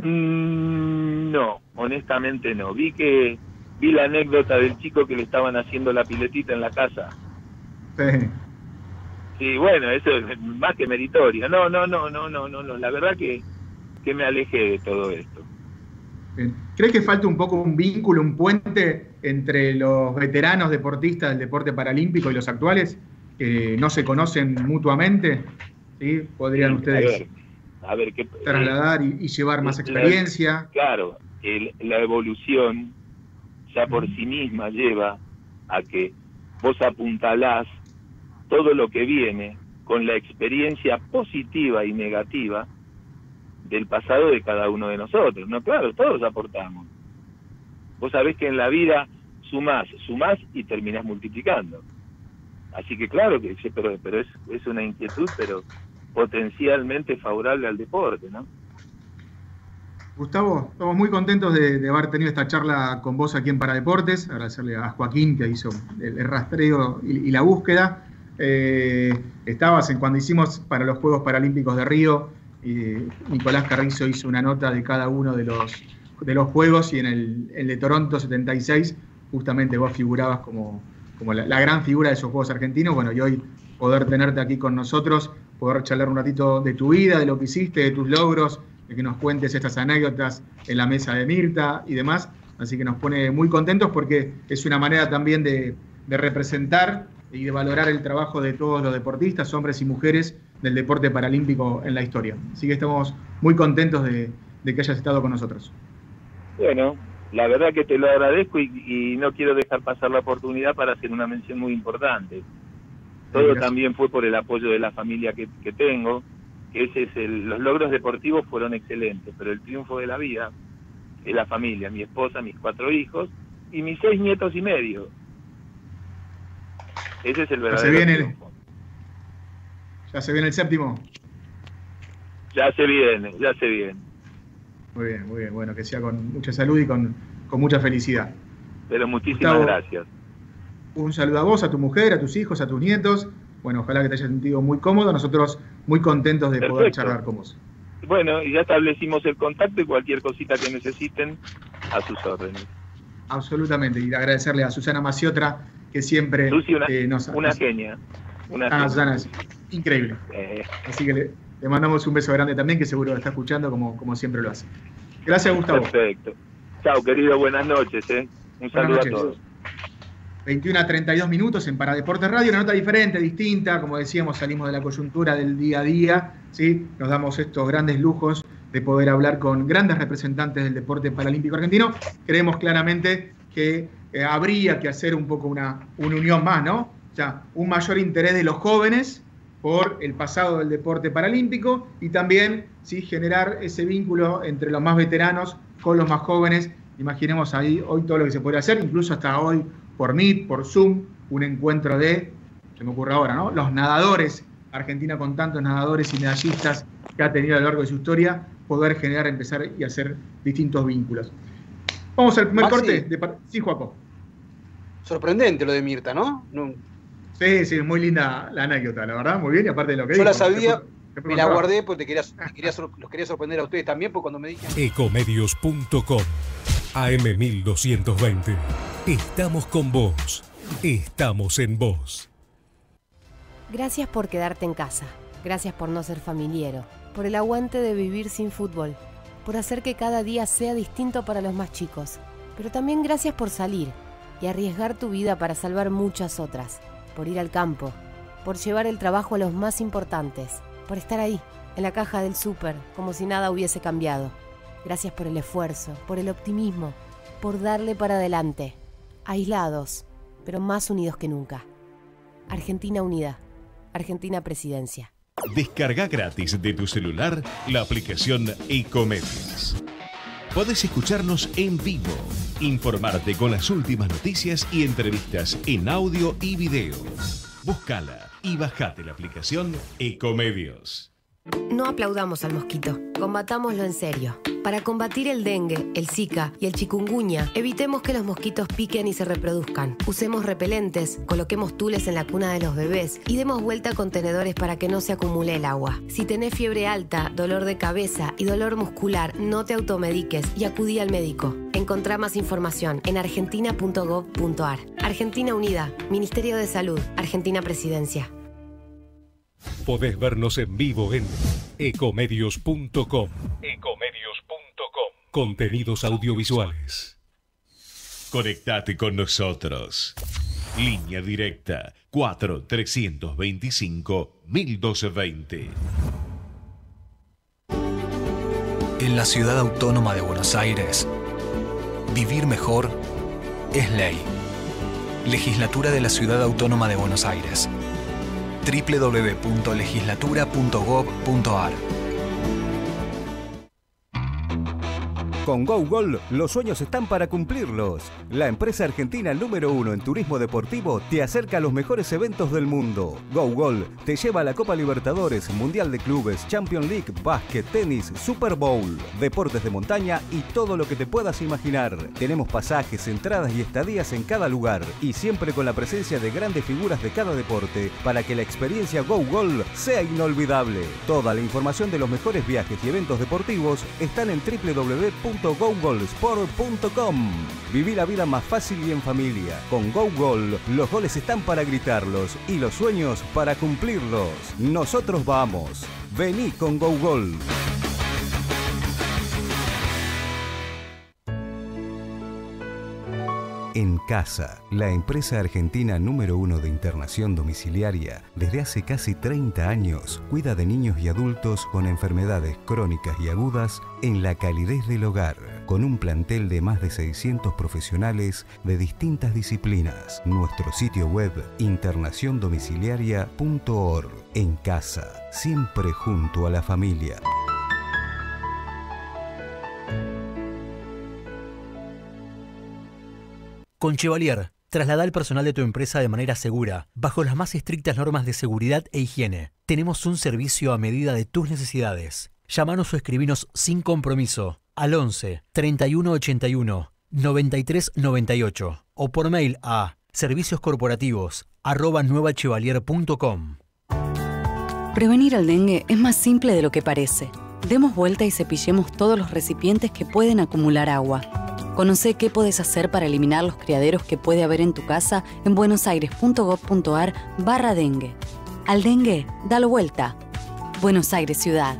Mm, no, honestamente no. Vi que vi la anécdota del chico que le estaban haciendo la piletita en la casa. Sí. Sí, bueno, eso es más que meritorio. No, no, no, no, no, no, no. La verdad que, que me alejé de todo esto. Bien. ¿Crees que falta un poco un vínculo, un puente entre los veteranos deportistas del deporte paralímpico y los actuales, que no se conocen mutuamente? ¿Sí? ¿Podrían sí, ustedes a ver, a ver, ¿qué, trasladar eh, y, y llevar más experiencia? La, claro, el, la evolución ya por sí misma lleva a que vos apuntalás todo lo que viene con la experiencia positiva y negativa del pasado de cada uno de nosotros. No, claro, todos aportamos. Vos sabés que en la vida sumás, sumás y terminás multiplicando. Así que claro que sí, pero, pero es, es una inquietud, pero potencialmente favorable al deporte, ¿no? Gustavo, estamos muy contentos de, de haber tenido esta charla con vos aquí en Paradeportes. Agradecerle a Joaquín que hizo el, el rastreo y, y la búsqueda. Eh, estabas en cuando hicimos para los Juegos Paralímpicos de Río, y Nicolás Carrizo hizo una nota de cada uno de los, de los Juegos, y en el, el de Toronto setenta y seis justamente vos figurabas como, como la, la gran figura de esos Juegos argentinos. Bueno, y hoy poder tenerte aquí con nosotros, poder charlar un ratito de tu vida, de lo que hiciste, de tus logros, de que nos cuentes estas anécdotas en la mesa de Mirta y demás. Así que nos pone muy contentos porque es una manera también de, de representar y de valorar el trabajo de todos los deportistas, hombres y mujeres, del deporte paralímpico en la historia. Así que estamos muy contentos de, de que hayas estado con nosotros. Bueno, la verdad que te lo agradezco y, y no quiero dejar pasar la oportunidad para hacer una mención muy importante. Todo Gracias. También fue por el apoyo de la familia que, que tengo, que ese es el, los logros deportivos fueron excelentes, pero el triunfo de la vida es la familia, mi esposa, mis cuatro hijos y mis seis nietos y medio. Ese es el verdadero ya se viene triunfo. El, ¿Ya se viene el séptimo? Ya se viene, ya se viene. Muy bien, muy bien. Bueno, que sea con mucha salud y con, con mucha felicidad. Pero muchísimas Gustavo, gracias. Un saludo a vos, a tu mujer, a tus hijos, a tus nietos. Bueno, ojalá que te hayas sentido muy cómodo. Nosotros muy contentos de Perfecto. Poder charlar con vos. Bueno, y ya establecimos el contacto y cualquier cosita que necesiten, a sus órdenes. Absolutamente. Y agradecerle a Susana Maciotra, que siempre Lucy, una, eh, nos... una genia. Una ah, genia. Susana. increíble. Eh, Así que le, le mandamos un beso grande también, que seguro lo está escuchando como, como siempre lo hace. Gracias, Gustavo. Perfecto. Chao, querido, buenas noches. ¿eh? Un saludo a todos. veintiuno a treinta y dos minutos en Paradeportes Radio, una nota diferente, distinta, como decíamos, salimos de la coyuntura del día a día, ¿sí? Nos damos estos grandes lujos de poder hablar con grandes representantes del deporte paralímpico argentino. Creemos claramente que eh, habría que hacer un poco una, una unión más, ¿no? O sea, un mayor interés de los jóvenes por el pasado del deporte paralímpico y también, ¿sí?, generar ese vínculo entre los más veteranos con los más jóvenes. Imaginemos ahí hoy todo lo que se podría hacer, incluso hasta hoy por Meet, por Zoom, un encuentro de, se me ocurre ahora, ¿no?, los nadadores, Argentina con tantos nadadores y medallistas que ha tenido a lo largo de su historia, poder generar, empezar y hacer distintos vínculos. Vamos al primer Maxi, corte. De... Sí, Juaco. Sorprendente lo de Mirta, ¿no? no Sí, sí, muy linda la anécdota, la verdad, muy bien, y aparte de lo que Yo dijo, la sabía, fue, fue me la guardé porque te quería, te quería, los quería sorprender a ustedes también, porque cuando me dijeron... Ecomedios punto com A M mil doscientos veinte. Estamos con vos. Estamos en vos. Gracias por quedarte en casa. Gracias por no ser familiero. Por el aguante de vivir sin fútbol. Por hacer que cada día sea distinto para los más chicos. Pero también gracias por salir y arriesgar tu vida para salvar muchas otras. Por ir al campo. Por llevar el trabajo a los más importantes. Por estar ahí, en la caja del súper, como si nada hubiese cambiado. Gracias por el esfuerzo, por el optimismo, por darle para adelante. Aislados, pero más unidos que nunca. Argentina unida. Argentina Presidencia. Descarga gratis de tu celular la aplicación Ecomedios. Podés escucharnos en vivo, informarte con las últimas noticias y entrevistas en audio y video. Búscala y bajate la aplicación Ecomedios. No aplaudamos al mosquito, combatámoslo en serio. Para combatir el dengue, el zika y el chikungunya, evitemos que los mosquitos piquen y se reproduzcan. Usemos repelentes, coloquemos tules en la cuna de los bebés y demos vuelta a contenedores para que no se acumule el agua. Si tenés fiebre alta, dolor de cabeza y dolor muscular, no te automediques y acudí al médico. Encontrá más información en argentina punto gov punto ar. Argentina Unida, Ministerio de Salud, Argentina Presidencia. Podés vernos en vivo en ecomedios punto com. ecomedios punto com. Contenidos audiovisuales. Conectate con nosotros. Línea directa cuatro trescientos veinticinco mil doscientos veinte. En la ciudad autónoma de Buenos Aires, vivir mejor es ley. Legislatura de la Ciudad Autónoma de Buenos Aires. doble u doble u doble u punto legislatura punto gov punto ar. Con GoGol, los sueños están para cumplirlos. La empresa argentina número uno en turismo deportivo te acerca a los mejores eventos del mundo. GoGol te lleva a la Copa Libertadores, Mundial de Clubes, Champions League, básquet, tenis, Super Bowl, deportes de montaña y todo lo que te puedas imaginar. Tenemos pasajes, entradas y estadías en cada lugar y siempre con la presencia de grandes figuras de cada deporte para que la experiencia GoGol sea inolvidable. Toda la información de los mejores viajes y eventos deportivos están en doble u doble u doble u punto gogolsport punto com. Viví la vida más fácil y en familia. Con GoGol, los goles están para gritarlos y los sueños para cumplirlos. Nosotros vamos. Vení con GoGol. En Casa, la empresa argentina número uno de internación domiciliaria, desde hace casi treinta años, cuida de niños y adultos con enfermedades crónicas y agudas en la calidez del hogar, con un plantel de más de seiscientos profesionales de distintas disciplinas. Nuestro sitio web, internación domiciliaria punto org. En Casa, siempre junto a la familia. Con Chevalier, traslada el personal de tu empresa de manera segura, bajo las más estrictas normas de seguridad e higiene. Tenemos un servicio a medida de tus necesidades. Llámanos o escribinos sin compromiso al once, treinta y uno ochenta y uno, noventa y tres noventa y ocho o por mail a servicioscorporativos arroba nuevachevalier punto com. Prevenir el dengue es más simple de lo que parece. Demos vuelta y cepillemos todos los recipientes que pueden acumular agua. Conocé qué podés hacer para eliminar los criaderos que puede haber en tu casa en buenosaires punto gov punto ar barra dengue. Al dengue, dalo vuelta. Buenos Aires Ciudad.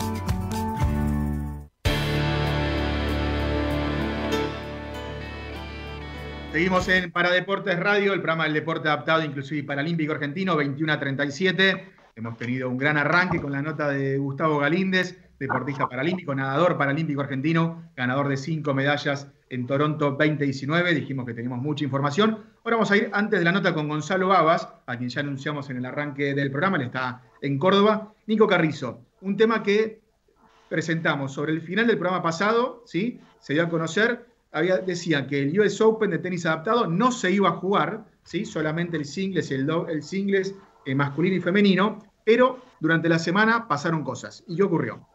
Seguimos en Paradeportes Radio, el programa del deporte adaptado, inclusive paralímpico argentino, veintiuno a treinta y siete. Hemos tenido un gran arranque con la nota de Gustavo Galíndez, deportista paralímpico, nadador paralímpico argentino, ganador de cinco medallas en Toronto veinte diecinueve. Dijimos que teníamos mucha información. Ahora vamos a ir antes de la nota con Gonzalo Babas, a quien ya anunciamos en el arranque del programa. Él está en Córdoba. Nico Carrizo, un tema que presentamos sobre el final del programa pasado, ¿sí? Se dio a conocer. Había, decían que el U S Open de tenis adaptado no se iba a jugar, ¿sí? Solamente el singles, el, do, el singles eh, masculino y femenino, pero durante la semana pasaron cosas. ¿Y qué ocurrió?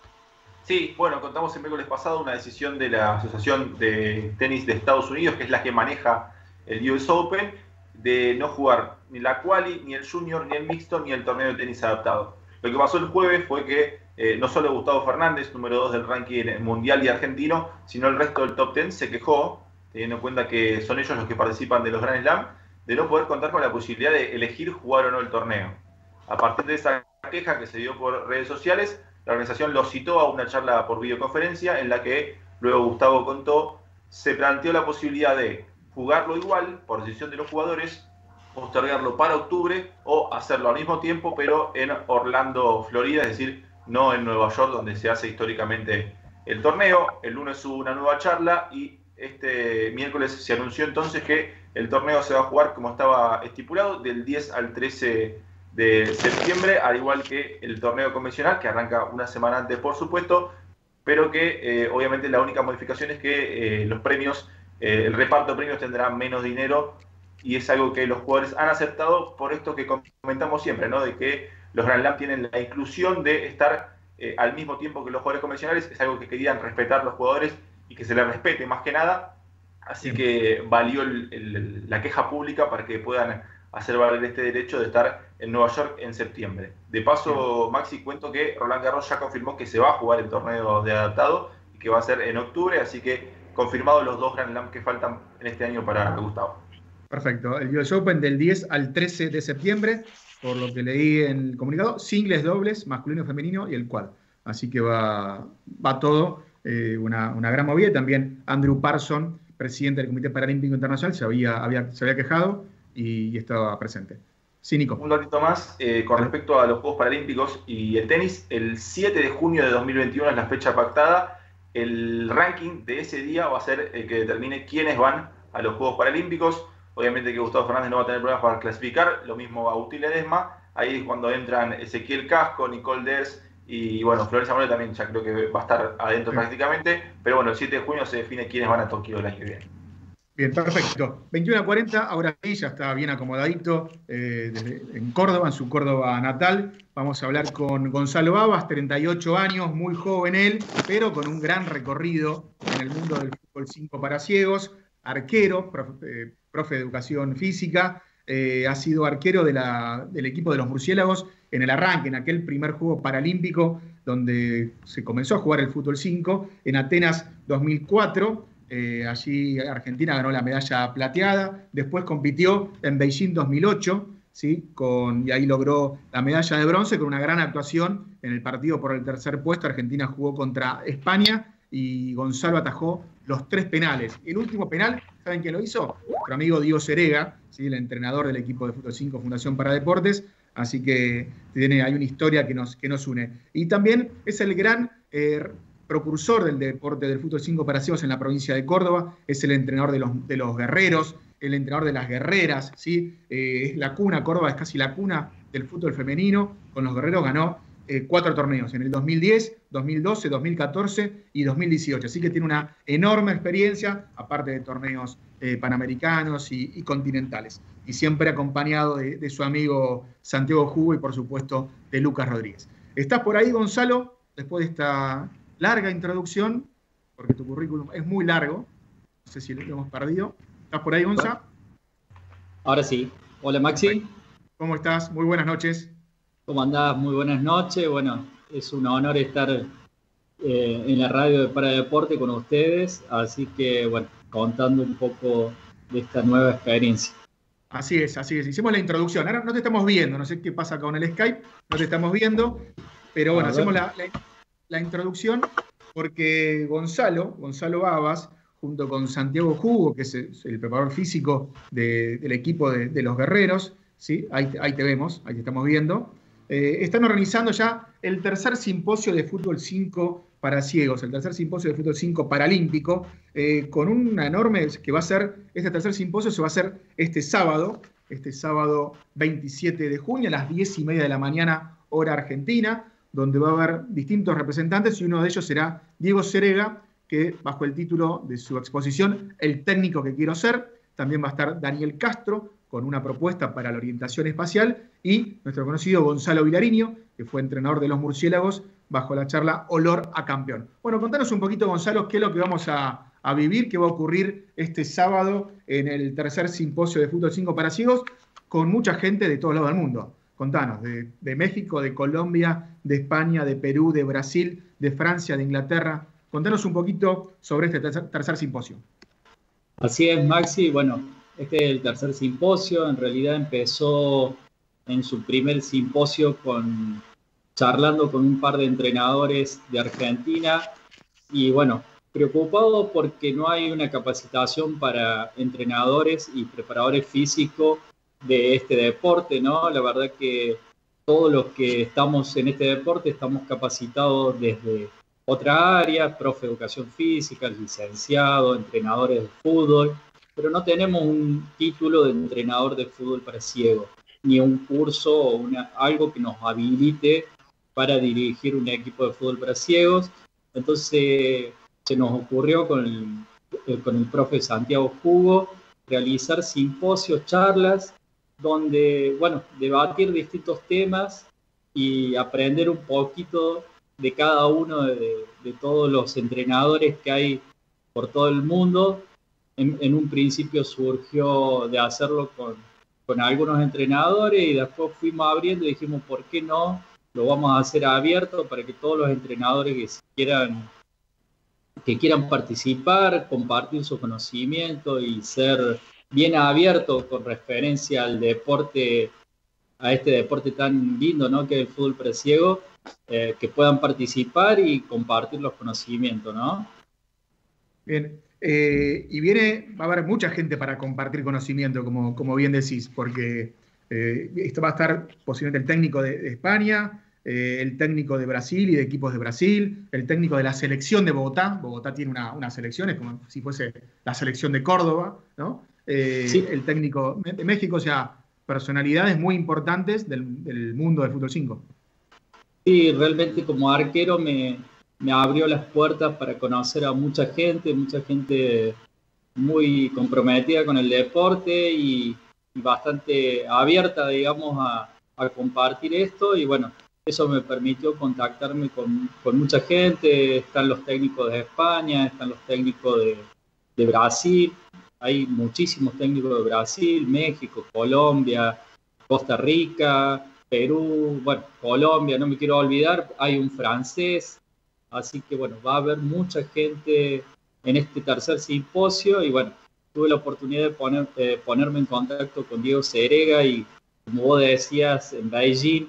Sí, bueno, contamos el miércoles pasado una decisión de la Asociación de Tenis de Estados Unidos, que es la que maneja el U S Open, de no jugar ni la quali, ni el junior, ni el mixto, ni el torneo de tenis adaptado. Lo que pasó el jueves fue que Eh, no solo Gustavo Fernández, número dos del ranking mundial y argentino, sino el resto del top diez se quejó, teniendo en cuenta que son ellos los que participan de los Grand Slam, de no poder contar con la posibilidad de elegir jugar o no el torneo. A partir de esa queja que se dio por redes sociales, la organización los citó a una charla por videoconferencia en la que, luego Gustavo contó, se planteó la posibilidad de jugarlo igual, por decisión de los jugadores, postergarlo para octubre o hacerlo al mismo tiempo, pero en Orlando, Florida, es decir, no en Nueva York, donde se hace históricamente el torneo. El lunes hubo una nueva charla y este miércoles se anunció entonces que el torneo se va a jugar como estaba estipulado, del diez al trece de septiembre, al igual que el torneo convencional, que arranca una semana antes, por supuesto, pero que eh, obviamente la única modificación es que eh, los premios, eh, el reparto de premios tendrá menos dinero, y es algo que los jugadores han aceptado por esto que comentamos siempre, ¿no? De que los Grand Slam tienen la inclusión de estar eh, al mismo tiempo que los jugadores convencionales. Es algo que querían respetar los jugadores y que se les respete más que nada. Así que valió el, el, la queja pública para que puedan hacer valer este derecho de estar en Nueva York en septiembre. De paso, Maxi, cuento que Roland Garros ya confirmó que se va a jugar el torneo de adaptado y que va a ser en octubre, así que confirmados los dos Grand Slam que faltan en este año para Gustavo. Perfecto. El U S Open del diez al trece de septiembre, por lo que leí en el comunicado, singles, dobles, masculino, femenino y el quad. Así que va, va todo, eh, una, una gran movida. También Andrew Parson, presidente del Comité Paralímpico Internacional, se había, había, se había quejado y, y estaba presente. Sí, Nico. Un datito más eh, con respecto a los Juegos Paralímpicos y el tenis. El siete de junio de dos mil veintiuno es la fecha pactada. El ranking de ese día va a ser el que determine quiénes van a los Juegos Paralímpicos. Obviamente que Gustavo Fernández no va a tener problemas para clasificar, lo mismo Agustín Ledesma. Ahí es cuando entran Ezequiel Casco, Nicole Ders y bueno, Florencia Morel también ya creo que va a estar adentro sí. prácticamente. Pero bueno, el siete de junio se define quiénes van a Tokio el año que viene. Bien, perfecto. veintiuno a cuarenta, ahora sí, ya está bien acomodadito eh, desde, en Córdoba, en su Córdoba natal. Vamos a hablar con Gonzalo Babas, treinta y ocho años, muy joven él, pero con un gran recorrido en el mundo del fútbol cinco para ciegos, arquero, profe, eh, profe de educación física, eh, ha sido arquero de la, del equipo de los murciélagos en el arranque, en aquel primer juego paralímpico donde se comenzó a jugar el fútbol cinco, en Atenas dos mil cuatro. Eh, allí Argentina ganó la medalla plateada, después compitió en Beijing dos mil ocho, ¿sí? Con, y ahí logró la medalla de bronce con una gran actuación en el partido por el tercer puesto. Argentina jugó contra España y Gonzalo atajó los tres penales. El último penal, ¿saben quién lo hizo? Nuestro amigo Diego Serega, ¿sí? El entrenador del equipo de Fútbol cinco Fundación para Deportes, así que tiene, hay una historia que nos, que nos une. Y también es el gran eh, precursor del deporte del fútbol cinco para ciegos en la provincia de Córdoba, es el entrenador de los, de los guerreros, el entrenador de las guerreras, ¿sí? Eh, es la cuna, Córdoba es casi la cuna del fútbol femenino. Con los guerreros ganó eh, cuatro torneos, en el dos mil diez, dos mil doce, dos mil catorce y dos mil dieciocho, así que tiene una enorme experiencia, aparte de torneos eh, panamericanos y, y continentales, y siempre acompañado de, de su amigo Santiago Hugo y por supuesto de Lucas Rodríguez. ¿Estás por ahí, Gonzalo? Después de esta larga introducción, porque tu currículum es muy largo, no sé si lo hemos perdido. ¿Estás por ahí, Gonza? Ahora sí. Hola, Maxi. ¿Cómo estás? Muy buenas noches. ¿Cómo andás? Muy buenas noches. Bueno, es un honor estar eh, en la radio de Paradeporte con ustedes, así que, bueno, contando un poco de esta nueva experiencia. Así es, así es. Hicimos la introducción. Ahora no te estamos viendo, no sé qué pasa con el Skype, no te estamos viendo, pero bueno, hacemos la, la, la introducción porque Gonzalo, Gonzalo Babas, junto con Santiago Jugo, que es el, el preparador físico de, del equipo de, de los guerreros, ¿sí? ahí, ahí te vemos, ahí te estamos viendo, eh, están organizando ya el tercer simposio de fútbol cinco para ciegos, el tercer simposio de fútbol cinco paralímpico, eh, con una enorme, que va a ser, este tercer simposio se va a hacer este sábado, este sábado veintisiete de junio, a las diez y media de la mañana, hora argentina, donde va a haber distintos representantes y uno de ellos será Diego Cerega, que bajo el título de su exposición, El técnico que quiero ser, también va a estar Daniel Castro, con una propuesta para la orientación espacial, y nuestro conocido Gonzalo Vilariño, que fue entrenador de los murciélagos, bajo la charla Olor a Campeón. Bueno, contanos un poquito, Gonzalo, qué es lo que vamos a, a vivir, qué va a ocurrir este sábado en el tercer simposio de Fútbol cinco para ciegos, con mucha gente de todos lados del mundo. Contanos, de, de México, de Colombia, de España, de Perú, de Brasil, de Francia, de Inglaterra. Contanos un poquito sobre este tercer, tercer simposio. Así es, Maxi. Bueno, este es el tercer simposio. En realidad empezó en su primer simposio con, charlando con un par de entrenadores de Argentina. Y bueno, preocupado porque no hay una capacitación para entrenadores y preparadores físicos de este deporte, ¿no? La verdad que todos los que estamos en este deporte estamos capacitados desde otra área, profe de educación física, licenciado, entrenadores de fútbol, pero no tenemos un título de entrenador de fútbol para ciegos, ni un curso o una, algo que nos habilite para dirigir un equipo de fútbol para ciegos. Entonces se nos ocurrió con el, con el profe Santiago Jugo realizar simposios, charlas, donde, bueno, debatir distintos temas y aprender un poquito de cada uno de, de todos los entrenadores que hay por todo el mundo. En, en un principio surgió de hacerlo con, con algunos entrenadores y después fuimos abriendo y dijimos, ¿por qué no? Lo vamos a hacer abierto para que todos los entrenadores que quieran, que quieran participar, compartir su conocimiento y ser bien abierto con referencia al deporte, a este deporte tan lindo, ¿no? Que es el fútbol para ciegos, eh, que puedan participar y compartir los conocimientos, ¿no? Bien, eh, y viene, va a haber mucha gente para compartir conocimiento, como, como bien decís, porque eh, esto va a estar posiblemente el técnico de, de España, eh, el técnico de Brasil y de equipos de Brasil, el técnico de la selección de Bogotá. Bogotá tiene una, una selección, es como si fuese la selección de Córdoba, ¿no? Eh, sí. El técnico de México, o sea, personalidades muy importantes del, del mundo del fútbol cinco. Sí, realmente como arquero me, me abrió las puertas para conocer a mucha gente, mucha gente muy comprometida con el deporte y, y bastante abierta, digamos, a, a compartir esto. Y bueno, eso me permitió contactarme con, con mucha gente. Están los técnicos de España, están los técnicos de, de Brasil. Hay muchísimos técnicos de Brasil, México, Colombia, Costa Rica, Perú, bueno, Colombia, no me quiero olvidar, hay un francés, así que bueno, va a haber mucha gente en este tercer simposio y bueno, tuve la oportunidad de poner, eh, ponerme en contacto con Diego Cerega y como vos decías, en Beijing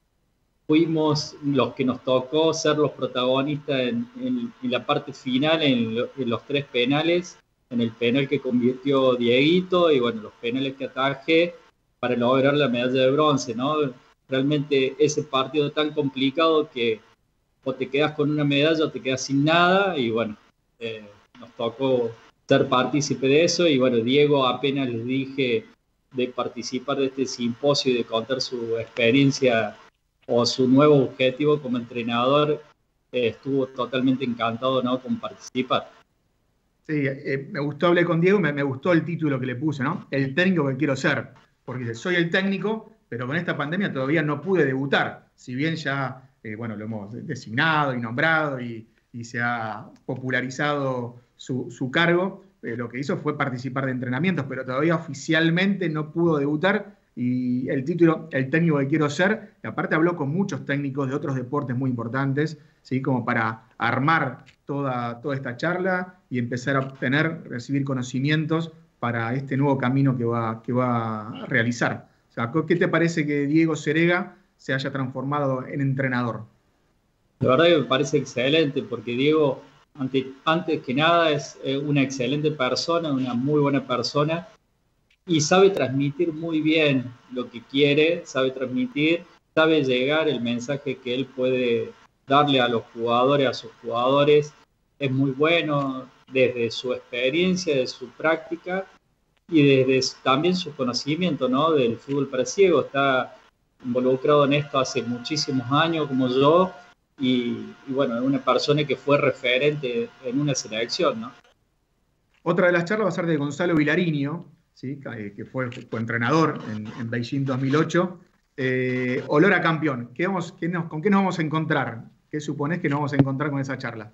fuimos los que nos tocó ser los protagonistas en, en, en la parte final, en, lo, en los tres penales, en el penal que convirtió Dieguito y bueno, los penales que atajé para lograr la medalla de bronce, ¿no? Realmente ese partido tan complicado que o te quedas con una medalla o te quedas sin nada y bueno, eh, nos tocó ser partícipe de eso y bueno, Diego apenas les dije de participar de este simposio y de contar su experiencia o su nuevo objetivo como entrenador, eh, estuvo totalmente encantado, ¿no? Con participar. Sí, eh, me gustó, hablé con Diego, me, me gustó el título que le puse, ¿no? El técnico que quiero ser. Porque dice, soy el técnico, pero con esta pandemia todavía no pude debutar. Si bien ya, eh, bueno, lo hemos designado y nombrado y, y se ha popularizado su, su cargo, eh, lo que hizo fue participar de entrenamientos, pero todavía oficialmente no pudo debutar. Y el título, el técnico que quiero ser, y aparte habló con muchos técnicos de otros deportes muy importantes, ¿sí? Como para armar toda, toda esta charla y empezar a obtener, recibir conocimientos para este nuevo camino que va, que va a realizar. O sea, ¿qué te parece que Diego Serega se haya transformado en entrenador? La verdad que me parece excelente, porque Diego, ante, antes que nada, es una excelente persona, una muy buena persona, y sabe transmitir muy bien lo que quiere, sabe transmitir, sabe llegar el mensaje que él puede darle a los jugadores, a sus jugadores. Es muy bueno desde su experiencia, de su práctica y desde también su conocimiento, ¿no?, del fútbol para ciegos. Está involucrado en esto hace muchísimos años, como yo, y, y bueno, es una persona que fue referente en una selección, ¿no? Otra de las charlas va a ser de Gonzalo Vilariño, ¿sí?, que fue, fue entrenador en, en Beijing dos mil ocho. Eh, olor a campeón. ¿Qué vamos, qué nos, ¿Con qué nos vamos a encontrar? ¿Qué suponés que nos vamos a encontrar con esa charla?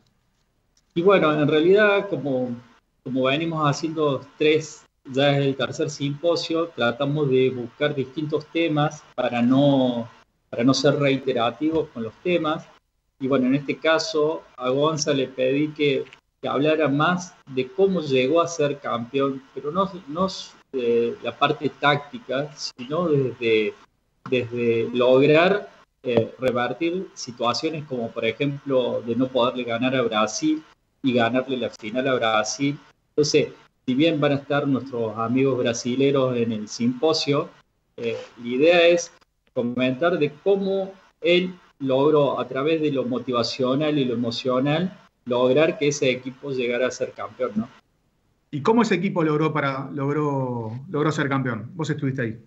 Y bueno, en realidad, como, como venimos haciendo tres, ya es el tercer simposio, tratamos de buscar distintos temas para no, para no ser reiterativos con los temas. Y bueno, en este caso a Gonza le pedí que, que hablara más de cómo llegó a ser campeón, pero no, no de la parte táctica, sino desde, desde lograr eh, revertir situaciones como, por ejemplo, de no poderle ganar a Brasil y ganarle la final a Brasil. Entonces, si bien van a estar nuestros amigos brasileros en el simposio, eh, la idea es comentar de cómo él logró, a través de lo motivacional y lo emocional, lograr que ese equipo llegara a ser campeón, ¿no? ¿Y cómo ese equipo logró, para, logró, logró ser campeón? Vos estuviste ahí.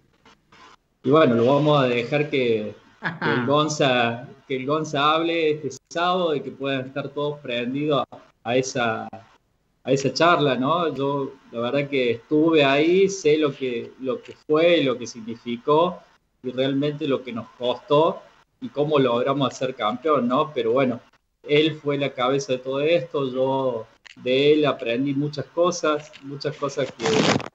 Y bueno, lo vamos a dejar que, que, el, Gonza, que el Gonza hable este sábado y que puedan estar todos prendidos a, a, esa, a esa charla, ¿no? Yo la verdad que estuve ahí, sé lo que, lo que fue, lo que significó y realmente lo que nos costó y cómo logramos hacer campeón, ¿no? Pero bueno, él fue la cabeza de todo esto, yo de él aprendí muchas cosas, muchas cosas que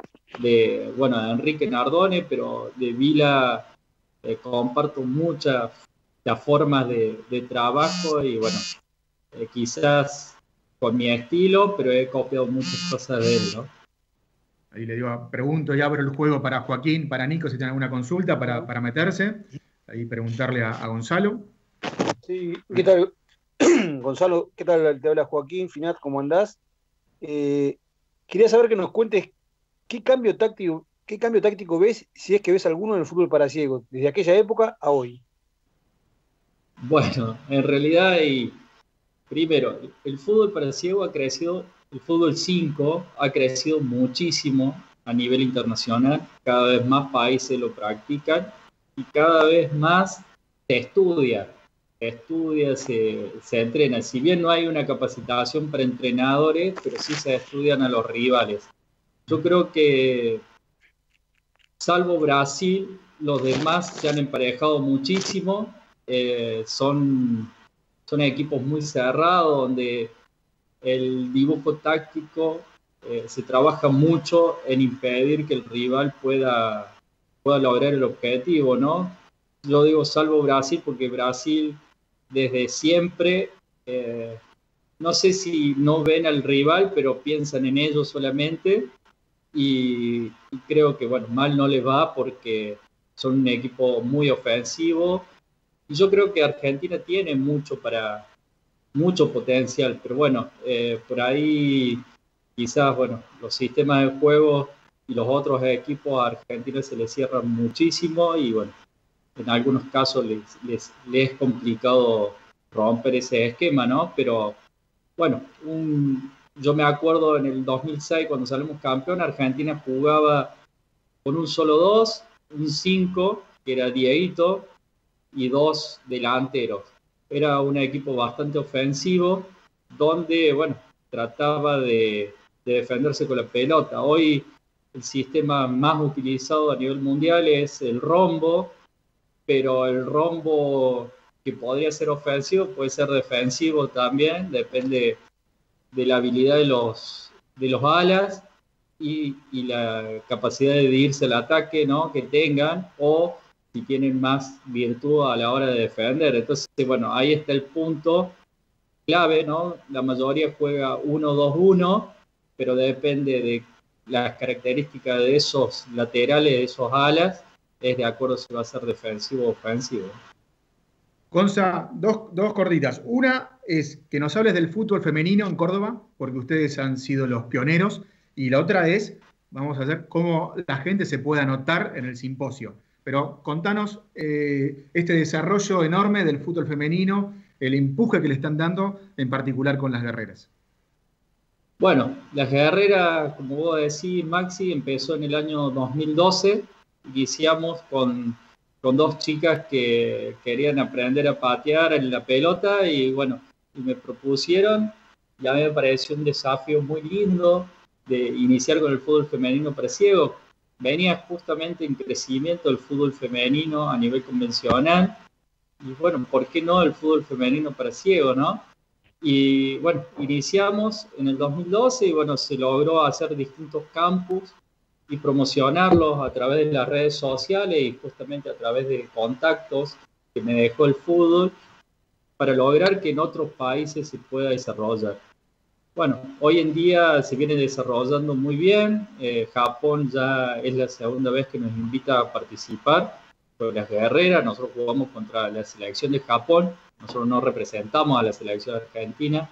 de, bueno, de Enrique Nardone, pero de Vila eh, comparto muchas las formas de, de trabajo y bueno, eh, quizás con mi estilo, pero he copiado muchas cosas de él, ¿no? Ahí le digo, pregunto y abro el juego para Joaquín, para Nico, si tienen alguna consulta para, para meterse. Ahí preguntarle a, a Gonzalo. Sí, ¿qué tal? Gonzalo, ¿qué tal? Te habla Joaquín Finat, ¿cómo andás? Eh, quería saber que nos cuentes qué cambio táctico, qué cambio táctico ves, si es que ves alguno en el fútbol para ciegos, desde aquella época a hoy. Bueno, en realidad, y primero, el fútbol para ciegos ha crecido, el fútbol cinco ha crecido muchísimo a nivel internacional, cada vez más países lo practican y cada vez más se estudia. estudia, se, se entrena. Si bien no hay una capacitación para entrenadores, pero sí se estudian a los rivales. Yo creo que, salvo Brasil, los demás se han emparejado muchísimo. Eh, son, son equipos muy cerrados, donde el dibujo táctico eh, se trabaja mucho en impedir que el rival pueda, pueda lograr el objetivo, ¿no? Yo digo salvo Brasil, porque Brasil desde siempre, eh, no sé si no ven al rival, pero piensan en ellos solamente y, y creo que, bueno, mal no les va porque son un equipo muy ofensivo y yo creo que Argentina tiene mucho para, mucho potencial, pero bueno, eh, por ahí quizás, bueno, los sistemas de juego y los otros equipos a Argentina se les cierran muchísimo y bueno, en algunos casos les, les, les es complicado romper ese esquema, ¿no? Pero bueno, un, yo me acuerdo en el dos mil seis cuando salimos campeón, Argentina jugaba con un solo dos, un cinco, que era Dieguito, y dos delanteros. Era un equipo bastante ofensivo, donde, bueno, trataba de, de defenderse con la pelota. Hoy el sistema más utilizado a nivel mundial es el rombo, pero el rombo que podría ser ofensivo puede ser defensivo también, depende de la habilidad de los, de los alas y, y la capacidad de irse al ataque, ¿no?, que tengan, o si tienen más virtud a la hora de defender. Entonces, bueno, ahí está el punto clave, ¿no? La mayoría juega uno dos uno, pero depende de las características de esos laterales, de esos alas, es de acuerdo si va a ser defensivo o ofensivo. Gonza, dos, dos cortitas. Una es que nos hables del fútbol femenino en Córdoba, porque ustedes han sido los pioneros, y la otra es, vamos a hacer cómo la gente se puede anotar en el simposio. Pero contanos eh, este desarrollo enorme del fútbol femenino, el empuje que le están dando, en particular con las guerreras. Bueno, las guerreras, como vos decís, Maxi, empezó en el año dos mil doce. Iniciamos con, con dos chicas que querían aprender a patear en la pelota y bueno, y me propusieron, y a mí me pareció un desafío muy lindo de iniciar con el fútbol femenino para ciegos. Venía justamente en crecimiento el fútbol femenino a nivel convencional y bueno, ¿por qué no el fútbol femenino para ciegos, no? Y bueno, iniciamos en el dos mil doce y bueno, se logró hacer distintos campus y promocionarlos a través de las redes sociales y justamente a través de contactos que me dejó el fútbol para lograr que en otros países se pueda desarrollar. Bueno, hoy en día se viene desarrollando muy bien. Eh, Japón ya es la segunda vez que nos invita a participar por las guerreras. Nosotros jugamos contra la selección de Japón. Nosotros no representamos a la selección argentina.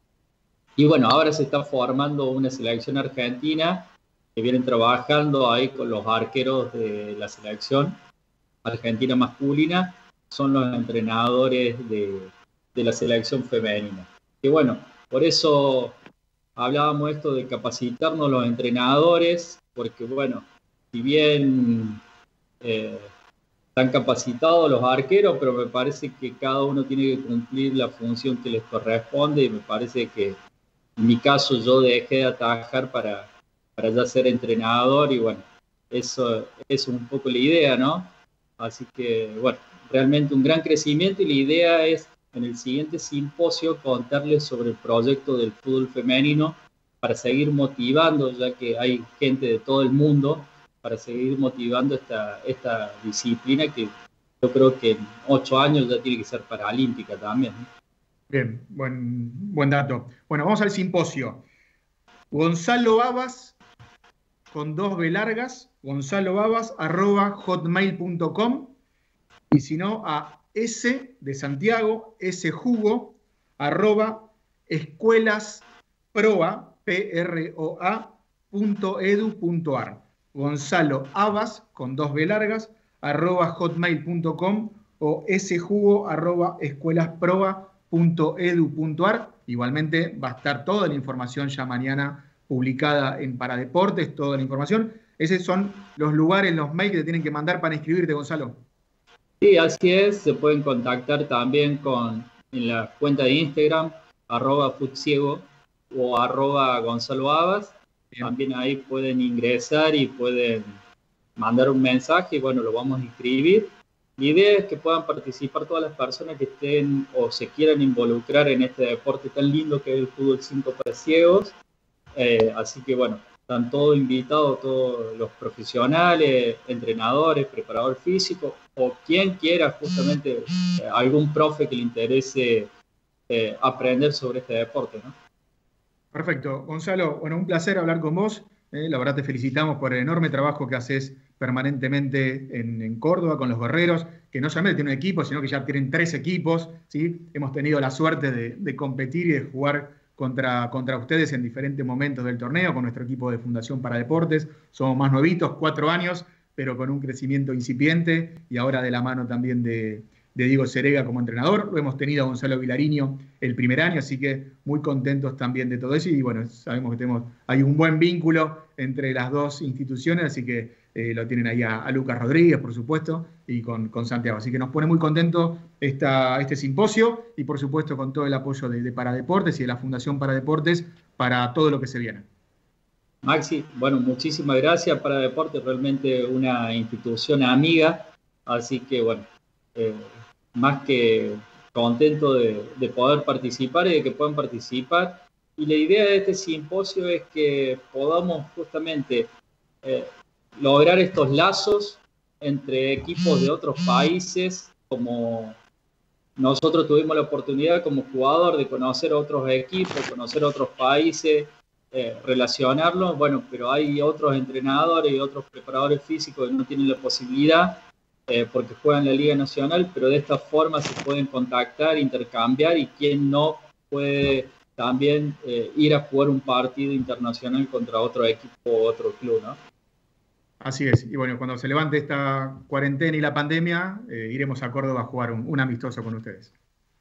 Y bueno, ahora se está formando una selección argentina que vienen trabajando ahí con los arqueros de la selección argentina masculina. Son los entrenadores de, de la selección femenina. Y bueno, por eso hablábamos esto de capacitarnos los entrenadores, porque bueno, si bien eh, están capacitados los arqueros, pero me parece que cada uno tiene que cumplir la función que les corresponde y me parece que en mi caso yo dejé de atajar para, para ya ser entrenador y bueno, eso, eso es un poco la idea, ¿no? Así que bueno, realmente un gran crecimiento y la idea es en el siguiente simposio contarles sobre el proyecto del fútbol femenino para seguir motivando, ya que hay gente de todo el mundo, para seguir motivando esta, esta disciplina que yo creo que en ocho años ya tiene que ser paralímpica también. Bien, buen, buen dato. Bueno, vamos al simposio. Gonzalo Babas, con dos B largas, gonzalo babas arroba hotmail punto com, y si no a S de Santiago, S jugo, arroba escuelasproa, P R O A, punto edu punto ar. Gonzalo Abas, con dos B largas, arroba hotmail punto com o sjugo, arroba escuelasproa punto edu punto ar. Igualmente va a estar toda la información ya mañana publicada en Paradeportes, toda la información. Esos son los lugares, los mails que te tienen que mandar para inscribirte, Gonzalo. Sí, así es, se pueden contactar también con, en la cuenta de Instagram, arroba futsiego o arroba Gonzalo Abas. Bien. También ahí pueden ingresar y pueden mandar un mensaje y bueno, lo vamos a inscribir. La idea es que puedan participar todas las personas que estén o se quieran involucrar en este deporte tan lindo que es el fútbol cinco para ciegos. Eh, así que bueno, están todos invitados, todos los profesionales, entrenadores, preparador físico o quien quiera justamente eh, algún profe que le interese eh, aprender sobre este deporte, ¿no? Perfecto. Gonzalo, bueno, un placer hablar con vos. Eh, la verdad te felicitamos por el enorme trabajo que haces permanentemente en, en Córdoba con los guerreros, que no solamente tienen un equipo, sino que ya tienen tres equipos, ¿sí? Hemos tenido la suerte de, de competir y de jugar contra, contra ustedes en diferentes momentos del torneo con nuestro equipo de Fundación Paradeportes. Somos más nuevitos, cuatro años, pero con un crecimiento incipiente y ahora de la mano también de, de Diego Serega como entrenador. Lo hemos tenido a Gonzalo Vilariño el primer año, así que muy contentos también de todo eso. Y bueno, sabemos que tenemos, hay un buen vínculo entre las dos instituciones, así que eh, lo tienen ahí a, a Lucas Rodríguez, por supuesto, y con, con Santiago. Así que nos pone muy contentos esta, este simposio y por supuesto con todo el apoyo de, de Paradeportes y de la Fundación Paradeportes para todo lo que se viene. Maxi, bueno, muchísimas gracias. Paradeportes realmente una institución amiga, así que bueno, eh, más que contento de, de poder participar y de que puedan participar. Y la idea de este simposio es que podamos justamente eh, lograr estos lazos entre equipos de otros países, como nosotros tuvimos la oportunidad como jugador de conocer otros equipos, conocer otros países, eh, relacionarlo, bueno, pero hay otros entrenadores y otros preparadores físicos que no tienen la posibilidad eh, porque juegan la Liga Nacional, pero de esta forma se pueden contactar, intercambiar, y quien no puede también eh, ir a jugar un partido internacional contra otro equipo o otro club, ¿no? Así es. Y bueno, cuando se levante esta cuarentena y la pandemia, eh, iremos a Córdoba a jugar un, un amistoso con ustedes.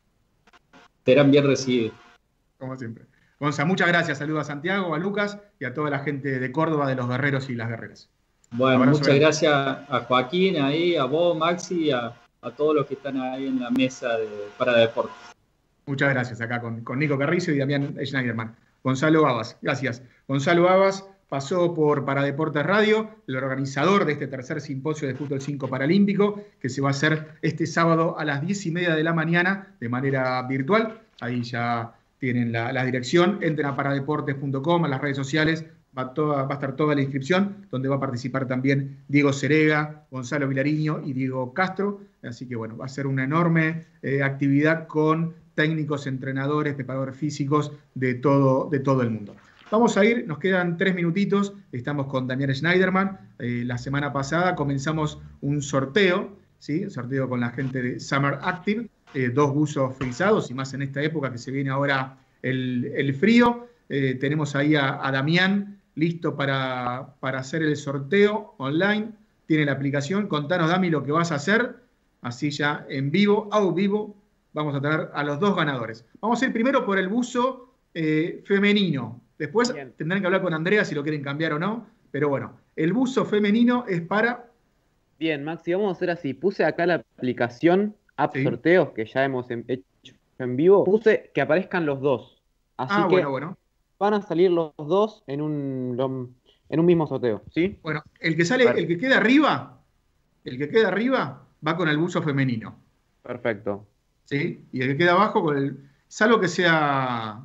Serán bien recibidos. Como siempre. Gonza, muchas gracias. Saludos a Santiago, a Lucas y a toda la gente de Córdoba, de los guerreros y las guerreras. Bueno, muchas grande. gracias a Joaquín, ahí, a vos, Maxi, y a, a todos los que están ahí en la mesa de para deportes. Muchas gracias, acá con, con Nico Carrizo y Damián Schneiderman. Gonzalo Abas, gracias. Gonzalo Abas pasó por Paradeportes Radio, el organizador de este tercer simposio de fútbol cinco paralímpico, que se va a hacer este sábado a las diez y media de la mañana de manera virtual. Ahí ya tienen la, la dirección. Entren a paradeportes punto com, a las redes sociales, va, toda, va a estar toda la inscripción, donde va a participar también Diego Cerega, Gonzalo Vilariño y Diego Castro. Así que bueno, va a ser una enorme eh, actividad con técnicos, entrenadores, preparadores físicos de todo, de todo el mundo. Vamos a ir, nos quedan tres minutitos, estamos con Damián Schneiderman. Eh, la semana pasada comenzamos un sorteo, ¿sí? Un sorteo con la gente de Summer Active, eh, dos buzos frisados, y más en esta época que se viene ahora el, el frío. Eh, tenemos ahí a, a Damián listo para, para hacer el sorteo online. Tiene la aplicación. Contanos, Dami, lo que vas a hacer, así ya en vivo, a vivo, vamos a tener a los dos ganadores. Vamos a ir primero por el buzo eh, femenino. Después Bien. tendrán que hablar con Andrea si lo quieren cambiar o no. Pero bueno, el buzo femenino es para... Bien, Maxi, vamos a hacer así. Puse acá la aplicación App sí. Sorteos, que ya hemos hecho en vivo. Puse que aparezcan los dos. Así ah, que bueno, bueno. van a salir los dos en un, en un mismo sorteo, ¿sí? Bueno, el que sale, el que queda arriba, el que queda arriba va con el buzo femenino. Perfecto. ¿Sí? Y el que queda abajo con el... Salvo que sea...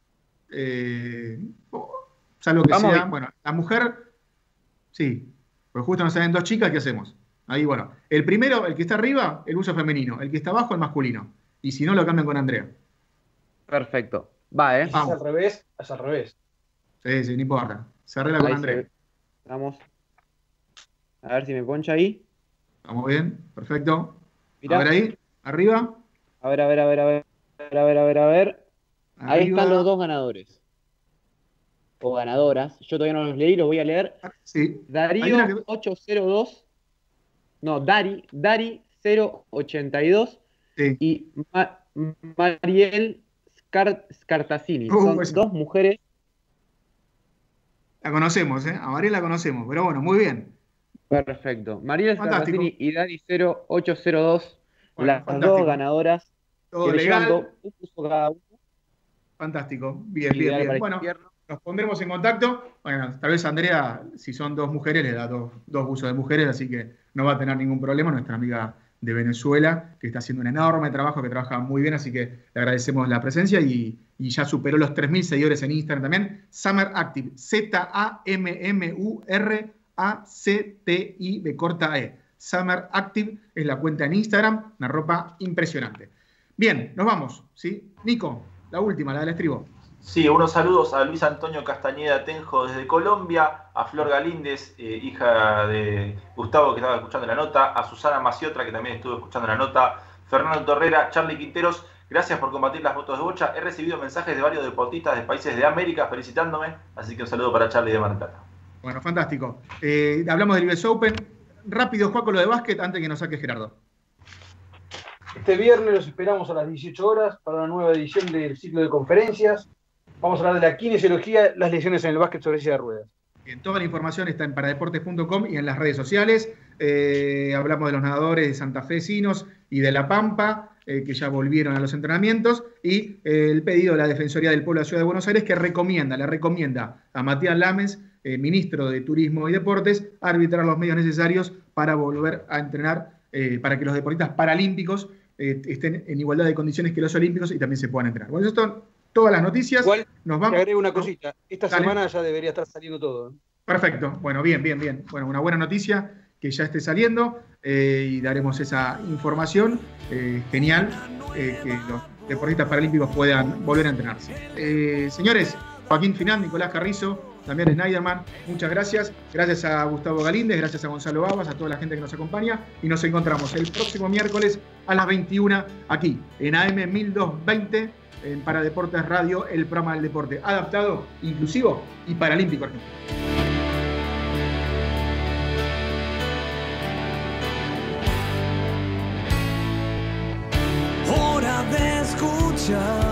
Eh, salvo que Vamos sea... Bien. Bueno, la mujer... Sí. Pues justo nos salen dos chicas, ¿qué hacemos? Ahí, bueno. El primero, el que está arriba, el buzo femenino. El que está abajo, el masculino. Y si no, lo cambian con Andrea. Perfecto. Va, ¿eh? Si es al revés, es al revés. Sí, sí, no importa. Se arregla con Andrea. Se... Vamos. A ver si me poncha ahí. Vamos bien, perfecto. Mirá. A ver ahí, arriba. A ver, a ver, a ver, a ver, a ver, a ver, a ver. Arriba. Ahí están los dos ganadores. O ganadoras. Yo todavía no los leí, los voy a leer. Sí. Darío que... ocho cero dos. No, Dari, Dari cero ochenta y dos. Sí. Y Ma Mariel Scartazzini. Uh, Son pues... dos mujeres. La conocemos, ¿eh? A Mariel la conocemos, pero bueno, muy bien. Perfecto. Mariel Scartazzini y Dari cero ocho cero dos. Bueno, las fantástico. Dos ganadoras. Todo legal. Dos, un puso cada uno. Fantástico. Bien, y bien, bien. Bueno, izquierdo. Nos pondremos en contacto. Bueno, tal vez Andrea, si son dos mujeres, le da dos, dos buzos de mujeres, así que no va a tener ningún problema. Nuestra amiga de Venezuela, que está haciendo un enorme trabajo, que trabaja muy bien, así que le agradecemos la presencia y, y ya superó los tres mil seguidores en Instagram también. Summer Active, Z A M M U R A C T I de corta E. Summer Active es la cuenta en Instagram, una ropa impresionante. Bien, nos vamos, ¿sí? Nico, la última, la del estribo. Sí, unos saludos a Luis Antonio Castañeda Tenjo desde Colombia, a Flor Galíndez, eh, hija de Gustavo que estaba escuchando la nota, a Susana Maciotra que también estuvo escuchando la nota, Fernando Torrera, Charlie Quinteros, gracias por compartir las fotos de bocha. He recibido mensajes de varios deportistas de países de América felicitándome, así que un saludo para Charlie de Mar del Plata. Bueno, fantástico. Eh, hablamos del U S Open. Rápido, Juaco, lo de básquet antes que nos saque Gerardo. Este viernes los esperamos a las dieciocho horas para una nueva edición del ciclo de conferencias. Vamos a hablar de la kinesiología, las lesiones en el básquet sobre silla de ruedas. Bien, toda la información está en paradeportes punto com y en las redes sociales. Eh, hablamos de los nadadores de Santa Fe Sinos y de La Pampa, eh, que ya volvieron a los entrenamientos, y eh, el pedido de la Defensoría del Pueblo de la Ciudad de Buenos Aires, que recomienda, le recomienda a Matías Lames, eh, ministro de Turismo y Deportes, arbitrar los medios necesarios para volver a entrenar, eh, para que los deportistas paralímpicos eh, estén en igualdad de condiciones que los olímpicos y también se puedan entrenar. Bueno, esto todas las noticias. Igual, nos vamos. Te agrego una cosita. Esta Dale. semana ya debería estar saliendo todo. Perfecto. Bueno, bien, bien, bien. Bueno, una buena noticia que ya esté saliendo eh, y daremos esa información. Eh, genial eh, que los deportistas paralímpicos puedan volver a entrenarse. Eh, señores, Joaquín Final, Nicolás Carrizo, también Snyderman, muchas gracias. Gracias a Gustavo Galíndez, gracias a Gonzalo Babas, a toda la gente que nos acompaña. Y nos encontramos el próximo miércoles a las veintiuna aquí en A M mil doscientos veinte en Para Deportes Radio, el programa del deporte adaptado, inclusivo y paralímpico argentino. Hora de escuchar